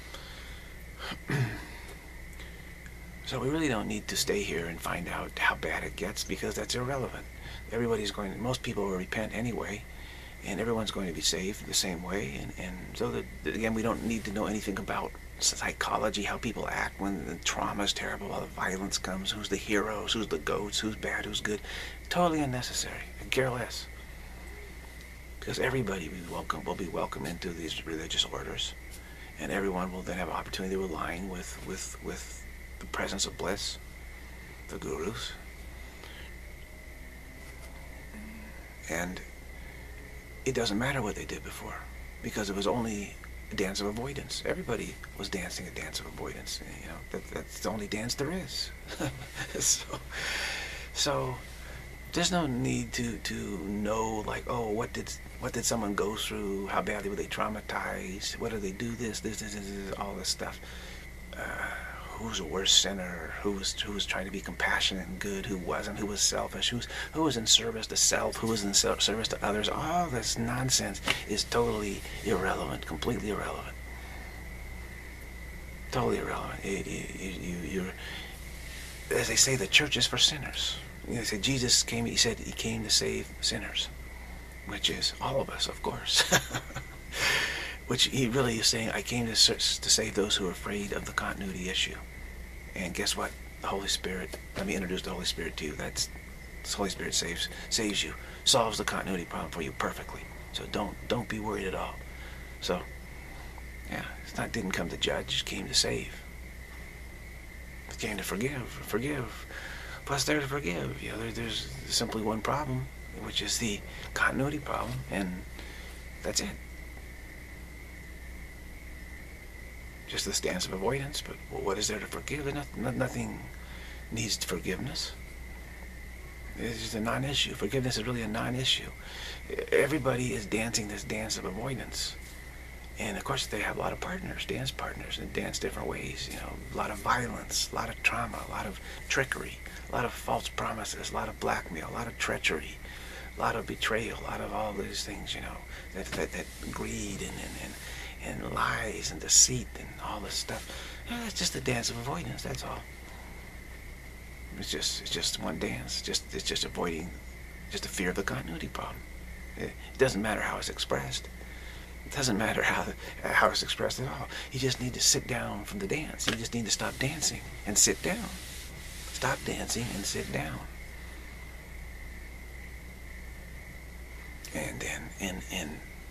So we really don't need to stay here and find out how bad it gets, because that's irrelevant. Everybody's going to, most people will repent anyway, and everyone's going to be saved the same way. And, and so, that, again, we don't need to know anything about psychology, how people act when the trauma is terrible, how the violence comes, who's the heroes, who's the goats, who's bad, who's good. Totally unnecessary. I care less. Because everybody will be welcome, will be welcome into these religious orders, and everyone will then have an opportunity to align with, with, with the presence of Bliss, the gurus. And it doesn't matter what they did before, because it was only a dance of avoidance. Everybody was dancing a dance of avoidance. You know, that, that's the only dance there is. so, so there's no need to to know, like, oh, what did what did someone go through? How badly were they traumatized? What did they do? This, this, this, this, this all this stuff. Uh, Who's a worse sinner? Who was who was trying to be compassionate and good? Who wasn't? Who was selfish? Who's who was in service to self? Who was in service to others? All this nonsense is totally irrelevant, completely irrelevant, totally irrelevant. You, you, you, you're, as they say, the church is for sinners. You know, they say Jesus came. He said he came to save sinners, which is all of us, of course. Which he really is saying, I came to, to save those who are afraid of the continuity issue. And guess what? The Holy Spirit, let me introduce the Holy Spirit to you. That's, the Holy Spirit saves saves you, solves the continuity problem for you perfectly. So don't don't be worried at all. So, yeah, it's not didn't come to judge, it came to save. came to forgive, forgive. Plus, there to forgive. You know, there, there's simply one problem, which is the continuity problem, and that's it. Just this dance of avoidance. But what is there to forgive? Nothing, nothing needs forgiveness. It's just a non-issue. Forgiveness is really a non-issue. Everybody is dancing this dance of avoidance. And of course they have a lot of partners, dance partners, and dance different ways. You know, a lot of violence, a lot of trauma, a lot of trickery, a lot of false promises, a lot of blackmail, a lot of treachery, a lot of betrayal, a lot of all these things, you know, that, that, that greed and, and, and, and lies and deceit and all this stuff. You know, that's just a dance of avoidance, that's all. It's just, it's just one dance. It's just, it's just avoiding just the fear of the continuity problem. It, it doesn't matter how it's expressed. It doesn't matter how, how it's expressed at all. You just need to sit down from the dance. You just need to stop dancing and sit down. Stop dancing and sit down. And then, and, and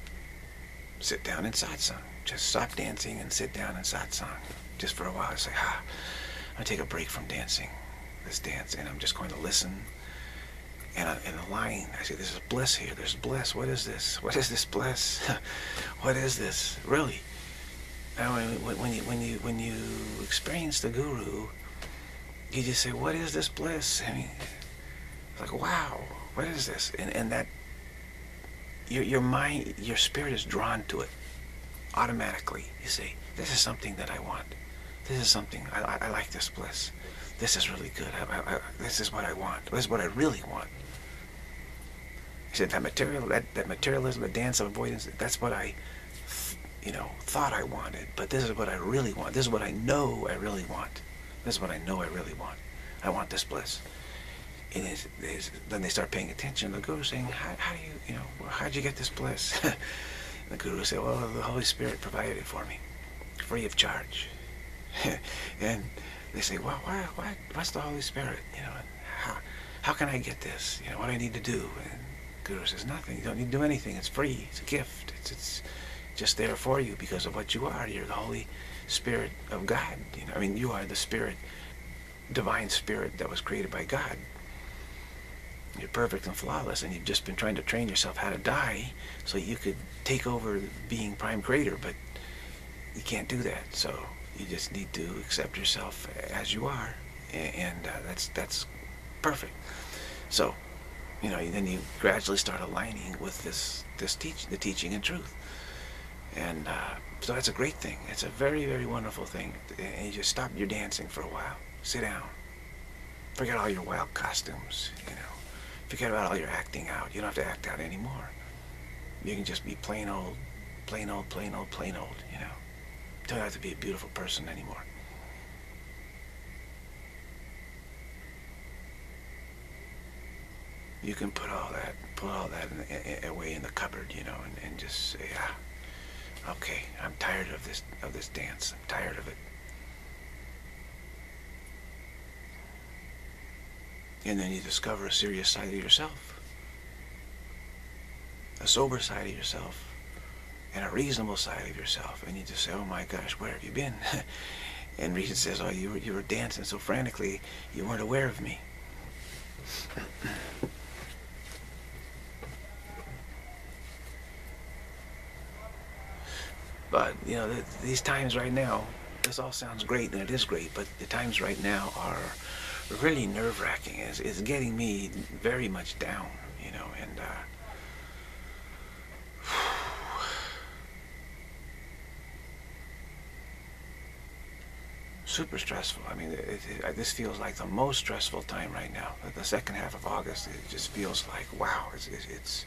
sit down in satsang. Just stop dancing and sit down in satsang. Just for a while, say, ah, I'm going to take a break from dancing. This dance, and I'm just going to listen. And I, in the line, I say, "This is bliss here. There's bliss. What is this? What is this bliss? What is this? Really?" Now, when, when you when you when you experience the guru, you just say, "What is this bliss?" I mean, it's like, "Wow, what is this?" And and that your your mind, your spirit is drawn to it automatically. You say, "This is something that I want. This is something I I, I like this bliss. This is really good. I, I, I, this is what I want. This is what I really want." He said that material, that, that materialism, the dance of avoidance, that's what I, you know, thought I wanted. But this is what I really want. This is what I know I really want. This is what I know I really want. I want this bliss. And it's, it's, then they start paying attention. The Guru's saying, how, how do you, you know, well, how'd you get this bliss? The Guru said, well, the Holy Spirit provided it for me, free of charge. And they say, well, why, why, what's the Holy Spirit? You know, how, how can I get this? You know, what do I need to do? And Guru says, nothing. You don't need to do anything. It's free. It's a gift. It's, it's just there for you because of what you are. You're the Holy Spirit of God. You know, I mean, you are the Spirit, divine Spirit that was created by God. You're perfect and flawless, and you've just been trying to train yourself how to die so you could take over being Prime Creator, but you can't do that. So you just need to accept yourself as you are, and uh, that's that's perfect. So, you know, then you gradually start aligning with this this teach the teaching and truth, and uh, so that's a great thing. It's a very very wonderful thing. And you just stop your dancing for a while, sit down, forget all your wild costumes, you know, forget about all your acting out. You don't have to act out anymore. You can just be plain old, plain old, plain old, plain old. You know. Don't have to be a beautiful person anymore. You can put all that, put all that in, in, away in the cupboard, you know, and, and just say, ah, okay, I'm tired of this, of this dance. I'm tired of it. And then you discover a serious side of yourself, a sober side of yourself, and a reasonable side of yourself, and you just say, oh my gosh, where have you been? And Regent says, oh, you were, you were dancing so frantically, you weren't aware of me. But, you know, th these times right now, this all sounds great, and it is great, but the times right now are really nerve-wracking. It's, it's getting me very much down, you know, and, uh, super stressful. I mean, it, it, this feels like the most stressful time right now. The second half of August, it just feels like, wow, it's, it's, it's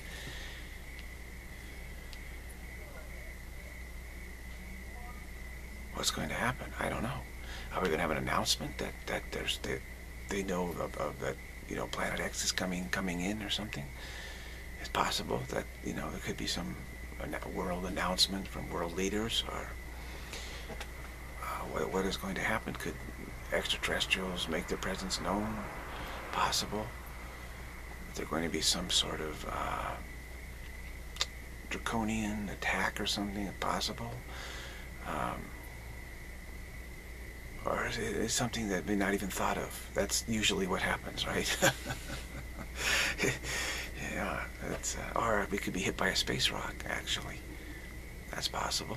what's going to happen? I don't know. Are we going to have an announcement that, that there's, that they know of, of that, you know, Planet X is coming, coming in or something? It's possible that, you know, there could be some world announcement from world leaders, or What, what is going to happen? Could extraterrestrials make their presence known? Possible. Is there going to be some sort of uh, draconian attack or something? Possible. Um, or is it is something that may not even thought of? That's usually what happens, right? Yeah, that's, uh, or we could be hit by a space rock, actually. That's possible.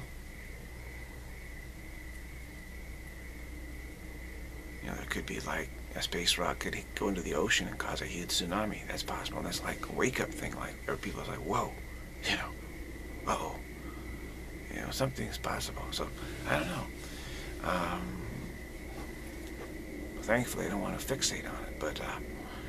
You know, there could be like a space rock could go into the ocean and cause a huge tsunami. That's possible. That's like a wake-up thing. Like, or people are like, whoa, you know, uh-oh. You know, something's possible. So, I don't know. Um, thankfully, I don't want to fixate on it, but, uh,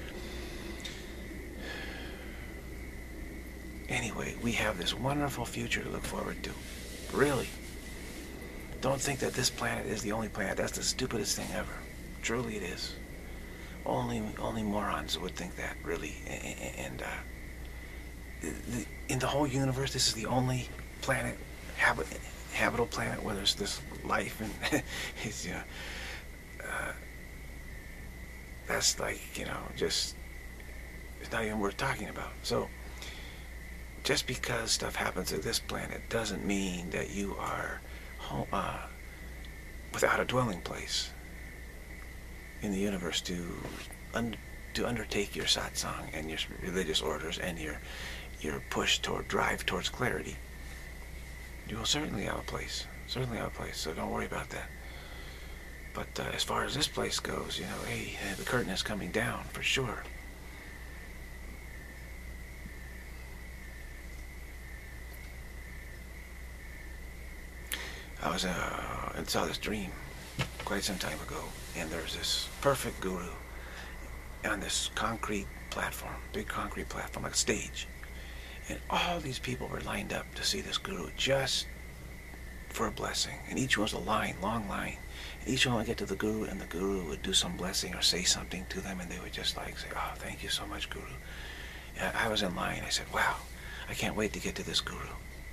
anyway, we have this wonderful future to look forward to. Really. Don't think that this planet is the only planet. That's the stupidest thing ever. Truly it is. Only only morons would think that, really. And uh, in the whole universe, this is the only planet, habit, habitable planet where there's this life. And it's, you know, uh, that's like, you know, just, it's not even worth talking about. So, just because stuff happens to this planet doesn't mean that you are home, uh, without a dwelling place in the universe to un to undertake your satsang and your religious orders and your your push toward drive towards clarity. You will certainly have a place, certainly have a place. So don't worry about that. But uh, as far as this place goes, you know, hey, the curtain is coming down for sure. I was uh, I saw this dream quite some time ago, and there's this perfect guru on this concrete platform, big concrete platform, like a stage, and all these people were lined up to see this guru just for a blessing, and each one was a line, long line, and each one would get to the guru, and the guru would do some blessing or say something to them, and they would just like say, "Oh, thank you so much, guru." And I was in line. I said, "Wow, I can't wait to get to this guru."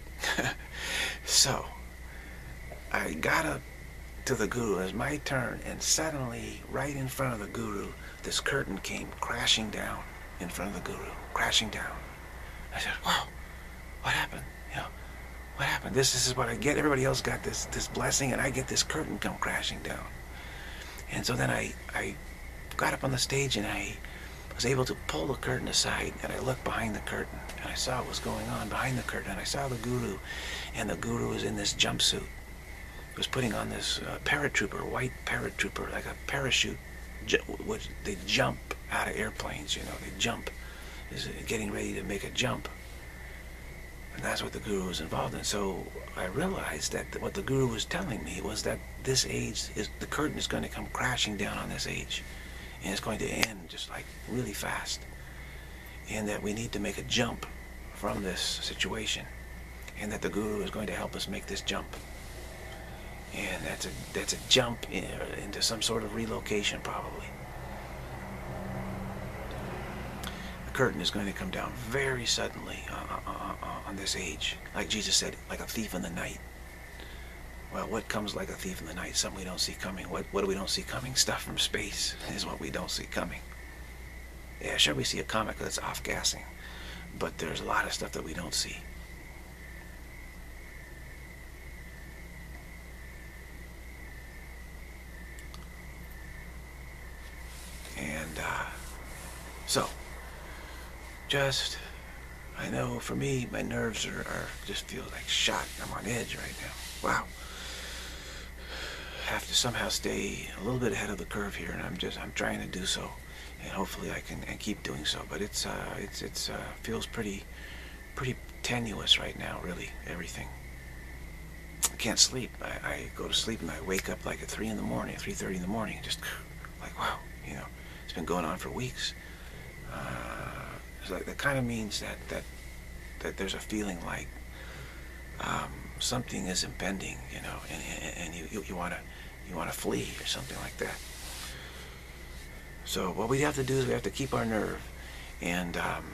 So I got up to the guru. It was my turn, and suddenly, right in front of the guru, this curtain came crashing down in front of the guru, crashing down. I said, "Wow, what happened? You know, what happened? This, this is what I get. Everybody else got this this blessing, and I get this curtain come crashing down." And so then I I got up on the stage, and I was able to pull the curtain aside, and I looked behind the curtain, and I saw what was going on behind the curtain, and I saw the guru, and the guru was in this jumpsuit. He was putting on this uh, paratrooper, white paratrooper, like a parachute, which they jump out of airplanes, you know, they jump, is getting ready to make a jump. And that's what the guru was involved in. So I realized that what the guru was telling me was that this age, is the curtain is going to come crashing down on this age. And it's going to end just like really fast. And that we need to make a jump from this situation. And that the guru is going to help us make this jump. And that's a that's a jump in, into some sort of relocation, probably. The curtain is going to come down very suddenly uh, uh, uh, on this age, like Jesus said, like a thief in the night. Well, what comes like a thief in the night? Something we don't see coming. What what do we don't see coming? Stuff from space is what we don't see coming. Yeah, sure, we see a comet because it's off-gassing, but there's a lot of stuff that we don't see. And uh, so, just, I know for me, my nerves are, are just feel like shot. I'm on edge right now. Wow. Have to somehow stay a little bit ahead of the curve here, and I'm just, I'm trying to do so, and hopefully I can and keep doing so. But it's, uh, it's, it's uh, feels pretty, pretty tenuous right now. Really, everything. I can't sleep. I, I go to sleep and I wake up like at three in the morning, three thirty in the morning, just like wow, you know. It's been going on for weeks. Uh, it's like, that kind of means that that that there's a feeling like um, something is impending, you know, and and, and you you, you want to you want to flee or something like that. So what we have to do is we have to keep our nerve, and um,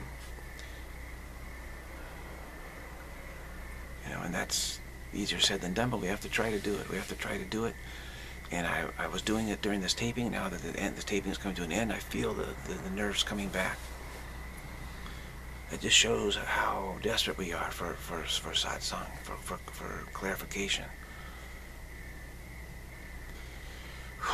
you know, and that's easier said than done. But we have to try to do it. We have to try to do it. And I, I was doing it during this taping. Now that the, end, the taping is coming to an end, I feel the, the, the nerves coming back. It just shows how desperate we are for, for, for satsang, for, for, for clarification.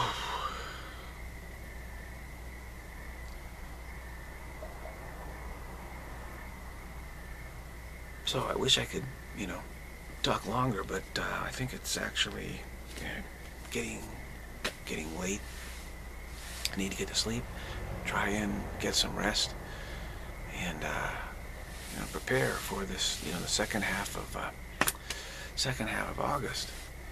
So I wish I could, you know, talk longer, but uh, I think it's actually uh, getting getting late. I need to get to sleep, try and get some rest, and uh, you know, prepare for this, you know, the second half of uh, second half of August.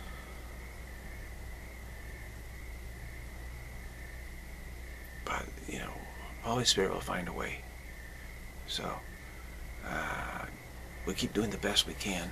But you know, Holy Spirit will find a way. So uh, we keep doing the best we can.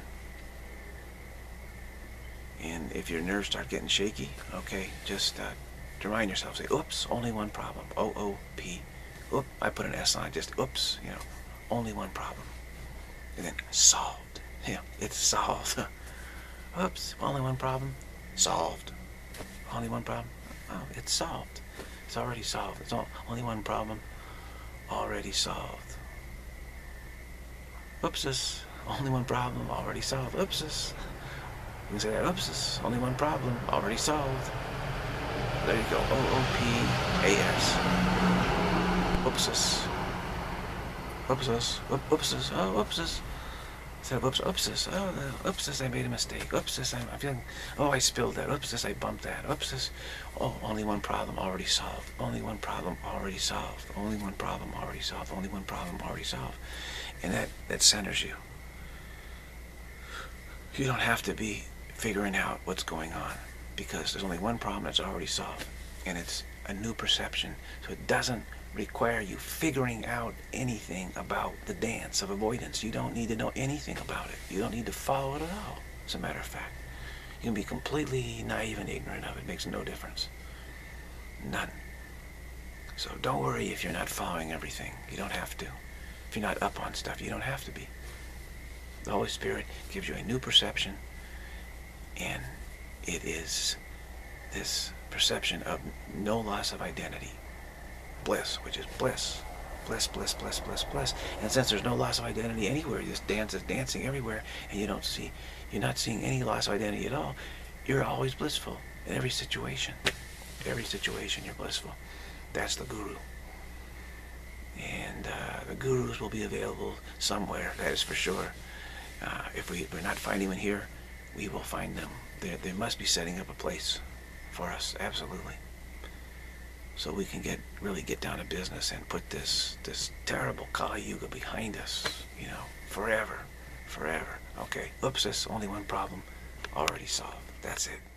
And if your nerves start getting shaky, okay, just uh, remind yourself, say, oops, only one problem. O O P. Oop, I put an S on it, just oops, you know, only one problem. And then solved. Yeah, it's solved. Oops, only one problem, solved. Only one problem, oh, it's solved. It's already solved. It's all, only one problem, already solved. Oopses, only one problem, already solved. Oopses. You can say that, oopses, only one problem, already solved. There you go, O O P A S. Oopses. Oopses, oopses, oh, oopses. Instead of oops, oopses, oh, oopses, I made a mistake. Oopses, I'm, I'm feeling, oh, I spilled that. Oopses, I bumped that. Oopses, oh, only one problem, already solved. Only one problem, already solved. Only one problem, already solved. Only one problem, already solved. And that, that centers you. You don't have to be figuring out what's going on, because there's only one problem that's already solved, and it's a new perception. So it doesn't require you figuring out anything about the dance of avoidance. You don't need to know anything about it. You don't need to follow it at all, as a matter of fact. You can be completely naive and ignorant of it. It makes no difference. None. So don't worry if you're not following everything. You don't have to. If you're not up on stuff, you don't have to be. The Holy Spirit gives you a new perception, and it is this perception of no loss of identity. Bliss, which is bliss. Bliss, bliss, bliss, bliss, bliss. And since there's no loss of identity anywhere, this dance is dancing everywhere, and you don't see, you're not seeing any loss of identity at all, you're always blissful in every situation. Every situation you're blissful. That's the guru. And uh, the gurus will be available somewhere, that is for sure. Uh, if we, we're not finding them here, we will find them. They, they must be setting up a place for us, absolutely. So we can get really get down to business and put this this terrible Kali Yuga behind us, you know, forever, forever. Okay, oops, that's only one problem, already solved. That's it.